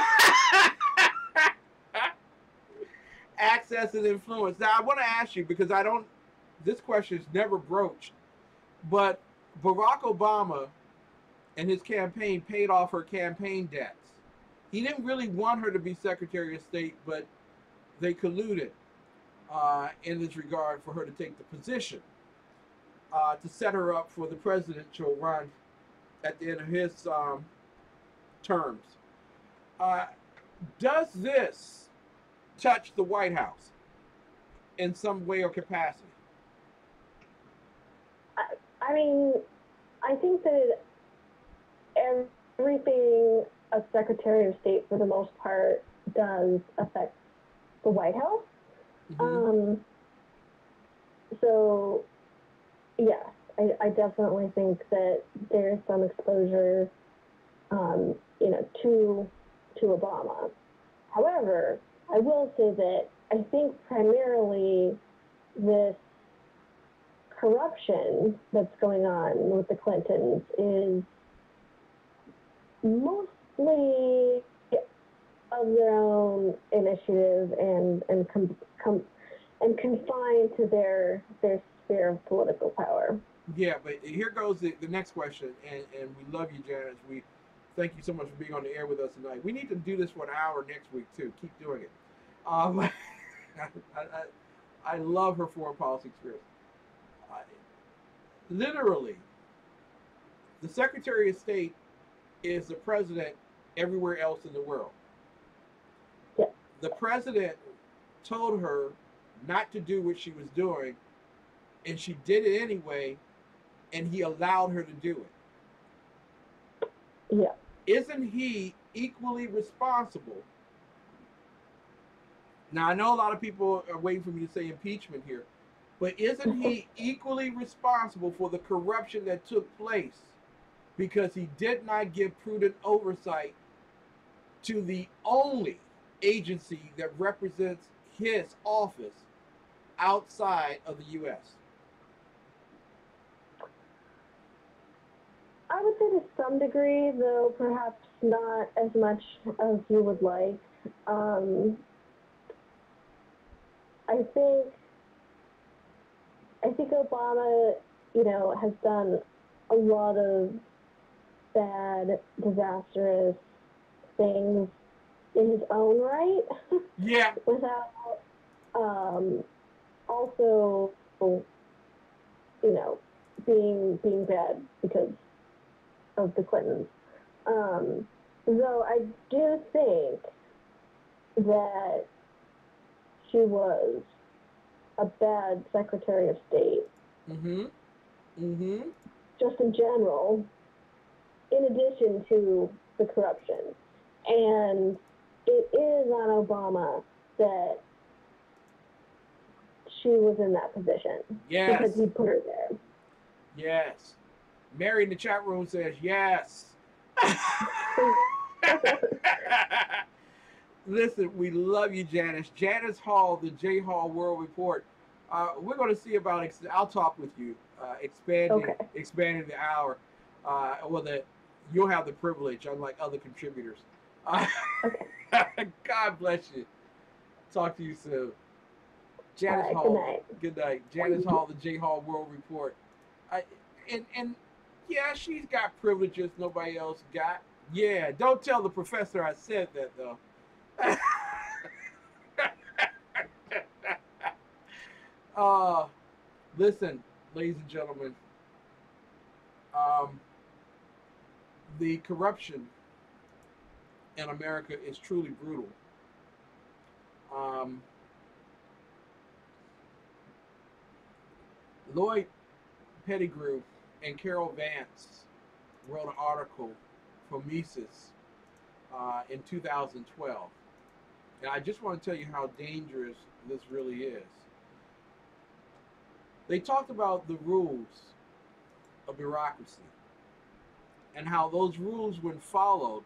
Access and influence. Now, I want to ask you, because I don't, this question is never broached, but Barack Obama and his campaign paid off her campaign debts. He didn't really want her to be Secretary of State, but they colluded uh, in this regard for her to take the position uh, to set her up for the presidential run at the end of his um, terms. Uh, does this touch the White House in some way or capacity? I, I mean, I think that everything a Secretary of State, for the most part, does affect the White House. Mm-hmm. Um, so, yes, I, I definitely think that there's some exposure, um, you know, to to Obama. However, I will say that I think primarily this corruption that's going on with the Clintons is mostly of their own initiative and and com, com, and confined to their their sphere of political power. Yeah, but here goes the, the next question, and, and we love you, Janice. We thank you so much for being on the air with us tonight. We need to do this for an hour next week too. Keep doing it. Um, I, I, I love her foreign policy experience. Uh, literally, the Secretary of State is the president everywhere else in the world. Yeah. The president told her not to do what she was doing, and she did it anyway, and he allowed her to do it. Yeah. Isn't he equally responsible? Now, I know a lot of people are waiting for me to say impeachment here, but isn't he equally responsible for the corruption that took place because he did not give prudent oversight to the only agency that represents his office outside of the U S? I would say to some degree, though perhaps not as much as you would like. Um, I think I think Obama, you know, has done a lot of bad, disastrous things in his own right. Yeah. Without um, also, you know, being being bad because of the Clintons. Um, though I do think that she was a bad Secretary of State. Mm-hmm. Mm-hmm. Just in general, in addition to the corruption. And it is on Obama that she was in that position. Yes. Because he put her there. Yes. Mary in the chat room says yes. Listen, we love you, Janice. Janice Hall, the J Hall World Report. Uh, we're going to see about. Ex- I'll talk with you. Uh, expanding, Okay. expanding the hour. Uh, well, that you'll have the privilege, unlike other contributors. Uh, Okay. God bless you. Talk to you soon. Janice All right, Hall. good night. Good night. Janice Hall, the J Hall World Report. I, and and yeah, she's got privileges nobody else got. Yeah, don't tell the professor I said that though. uh, listen, ladies and gentlemen, um, the corruption in America is truly brutal. Um, Lloyd Pettigrew and Carol Vance wrote an article for Mises uh, in two thousand twelve. And I just want to tell you how dangerous this really is. They talked about the rules of bureaucracy and how those rules, when followed,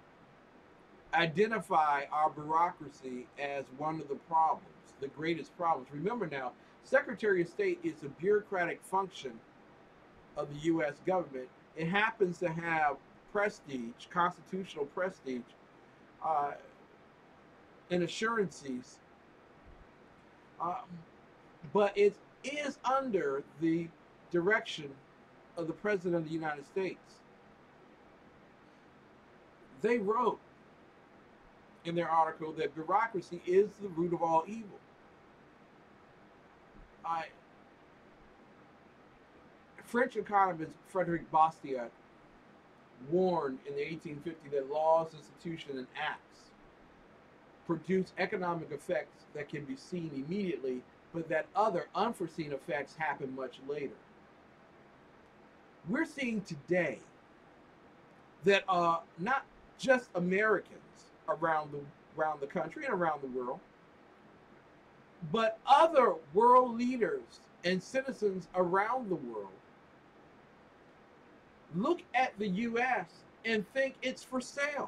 identify our bureaucracy as one of the problems, the greatest problems. Remember now, Secretary of State is a bureaucratic function of the U S government. It happens to have prestige, constitutional prestige, uh, and assurances, um, but it is under the direction of the President of the United States. They wrote in their article that bureaucracy is the root of all evil. I, French economist Frederick Bastiat warned in the eighteen fifties that laws, institutions, and acts produce economic effects that can be seen immediately, but that other unforeseen effects happen much later. We're seeing today that uh, not just Americans around the around the country and around the world, but other world leaders and citizens around the world look at the U S and think it's for sale.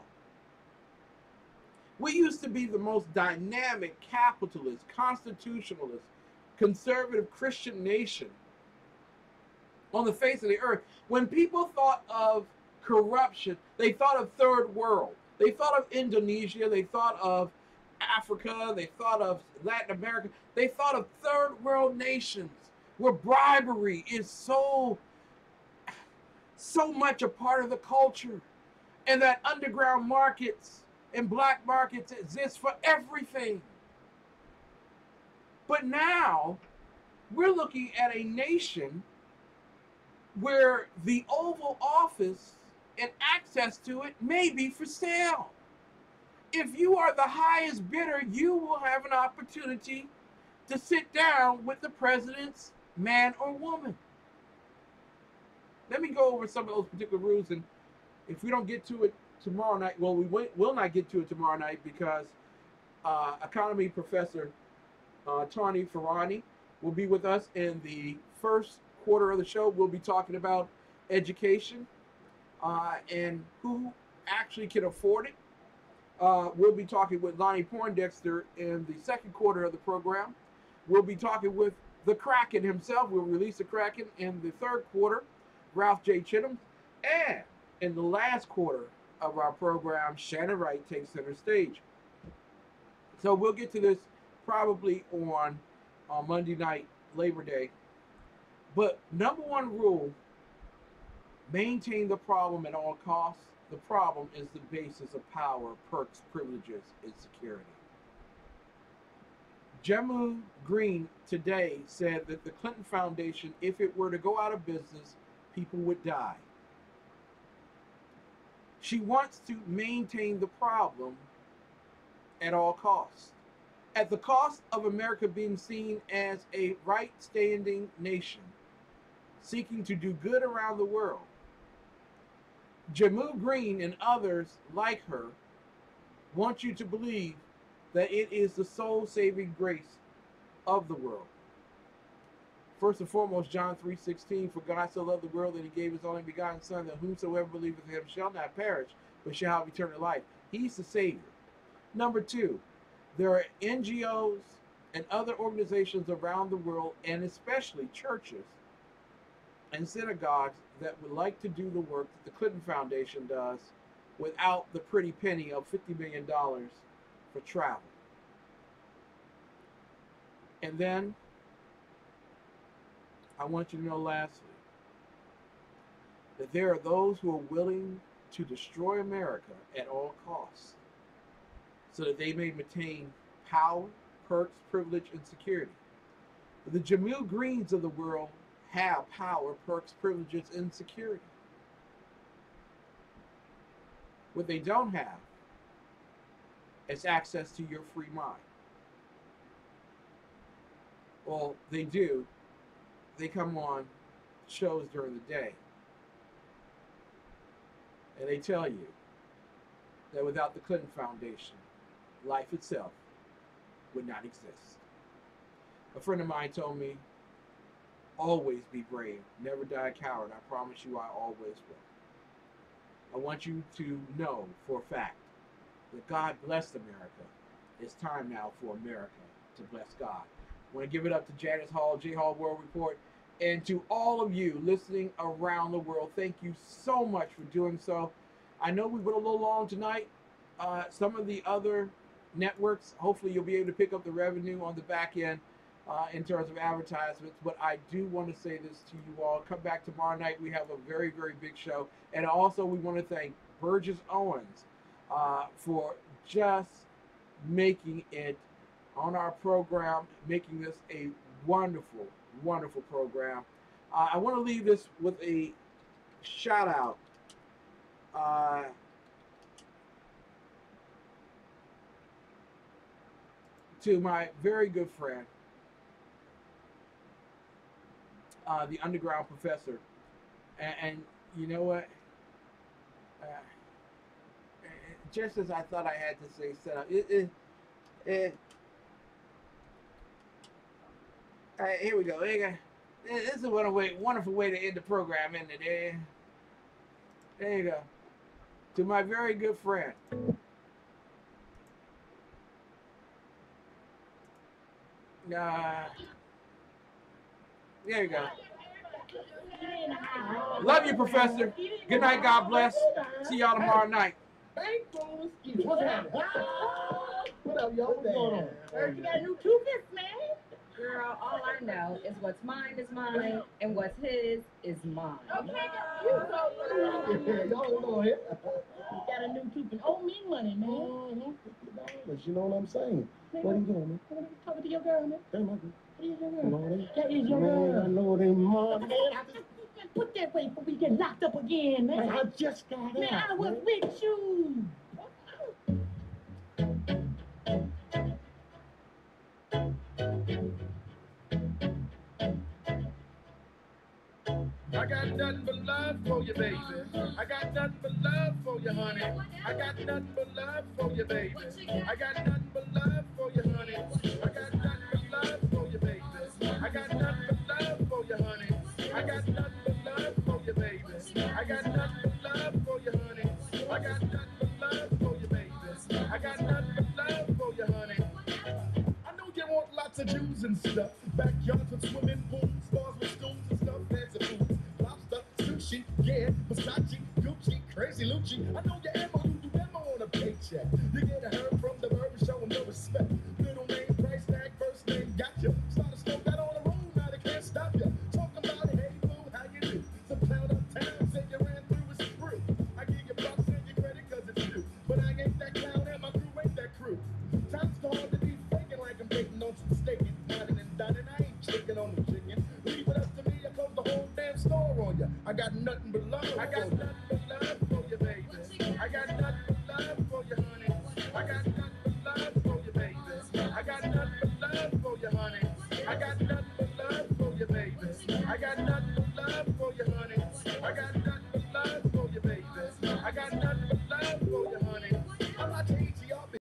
We used to be the most dynamic, capitalist, constitutionalist, conservative Christian nation on the face of the earth. When people thought of corruption, they thought of third world. They thought of Indonesia. They thought of Africa. They thought of Latin America. They thought of third world nations where bribery is so, so much a part of the culture, and that underground markets and black markets exist for everything. But now we're looking at a nation where the Oval Office and access to it may be for sale. If you are the highest bidder, you will have an opportunity to sit down with the president's man or woman. Let me go over some of those particular rules, and if we don't get to it tomorrow night, well, we will not get to it tomorrow night because uh, economy professor uh, Tawny Farani will be with us in the first quarter of the show. We'll be talking about education uh, and who actually can afford it. Uh, we'll be talking with Lonnie Poindexter in the second quarter of the program. We'll be talking with the Kraken himself. We'll release the Kraken in the third quarter, Ralph J. Chittum. And in the last quarter of our program, Shannon Wright takes center stage. So we'll get to this probably on, on Monday night, Labor Day. But number one rule, maintain the problem at all costs. the problem is the basis of power, perks, privileges, and security. Jemu Green today said that the Clinton Foundation, if it were to go out of business, people would die. She wants to maintain the problem at all costs, at the cost of America being seen as a right-standing nation, seeking to do good around the world. Jemu Green and others like her want you to believe that it is the soul-saving grace of the world. First and foremost, John three sixteen, for God so loved the world that he gave his only begotten Son, that whomsoever believeth in him shall not perish, but shall have eternal life. He's the Savior. Number two, there are N G Os and other organizations around the world, and especially churches and synagogues, that would like to do the work that the Clinton Foundation does without the pretty penny of fifty million dollars for travel. And then I want you to know lastly that there are those who are willing to destroy America at all costs so that they may maintain power, perks, privilege, and security. The Jemu Greens of the world have power, perks, privileges, and security. What they don't have is access to your free mind. Well, they do. They come on shows during the day, and they tell you that without the Clinton Foundation, life itself would not exist. A friend of mine told me, always be brave, never die a coward. I promise you I always will. I want you to know for a fact that God blessed America. It's time now for America to bless God. I want to give it up to Janice Hall, J Hall World Report, and to all of you listening around the world. Thank you so much for doing so. I know we went a little long tonight. Uh, some of the other networks, hopefully you'll be able to pick up the revenue on the back end uh, in terms of advertisements. But I do want to say this to you all. Come back tomorrow night. We have a very, very big show. And also we want to thank Burgess Owens uh, for just making it on our program, making this a wonderful, wonderful program. Uh, I want to leave this with a shout out uh, to my very good friend, uh, the underground professor. And, and you know what? Uh, just as I thought I had to say, set up. It, it, it, All right, here we go. This is a way, wonderful way to end the program, isn't it? There, there you go. To my very good friend, uh, there you go. Love you, Professor. Good night. God bless. See y'all tomorrow night. What's happening? What up, y'all? What's going on? Heard you got a new toothpaste, man. Girl, all I know is what's mine is mine, and what's his is mine. Okay, you so good. Y'all know it. You got a new toothpaste. Oh, me money, man. Mm-hmm. You know what I'm saying? What are you doing, man? Talking to your girl, man. Hey, my girl. That is your girl. You know that? That is your man, girl. I know they mom. Man, I just put that way before we get locked up again, man. Man, I just got out. Man, I was man. with you. I got nothing but love for you, baby. I got nothing but love for you, honey. I got nothing but love for you, baby. I got nothing but love for you, honey. I got nothing but love for you, baby. I got nothing but love for you, honey. I got nothing but love for you, baby. I got nothing but love for you, honey. I got nothing but love for you, baby. I got nothing but love for you, honey. I know you want lots of Jews and stuff. Backyards with swimming pools, bars with stools and stuff. Fancy food, lobster, sushi, yeah, Versace, Gucci, crazy Lucci. I know your ammo, you do ammo on a paycheck. You get a herb from the bird, show them no respect. Middle name, price tag, first name, gotcha. Start a smoke out on the road, now they can't stop ya. Talking about it, hey boo, how you do? Some clown uptown, say you ran through a spree. I give you bucks and you I got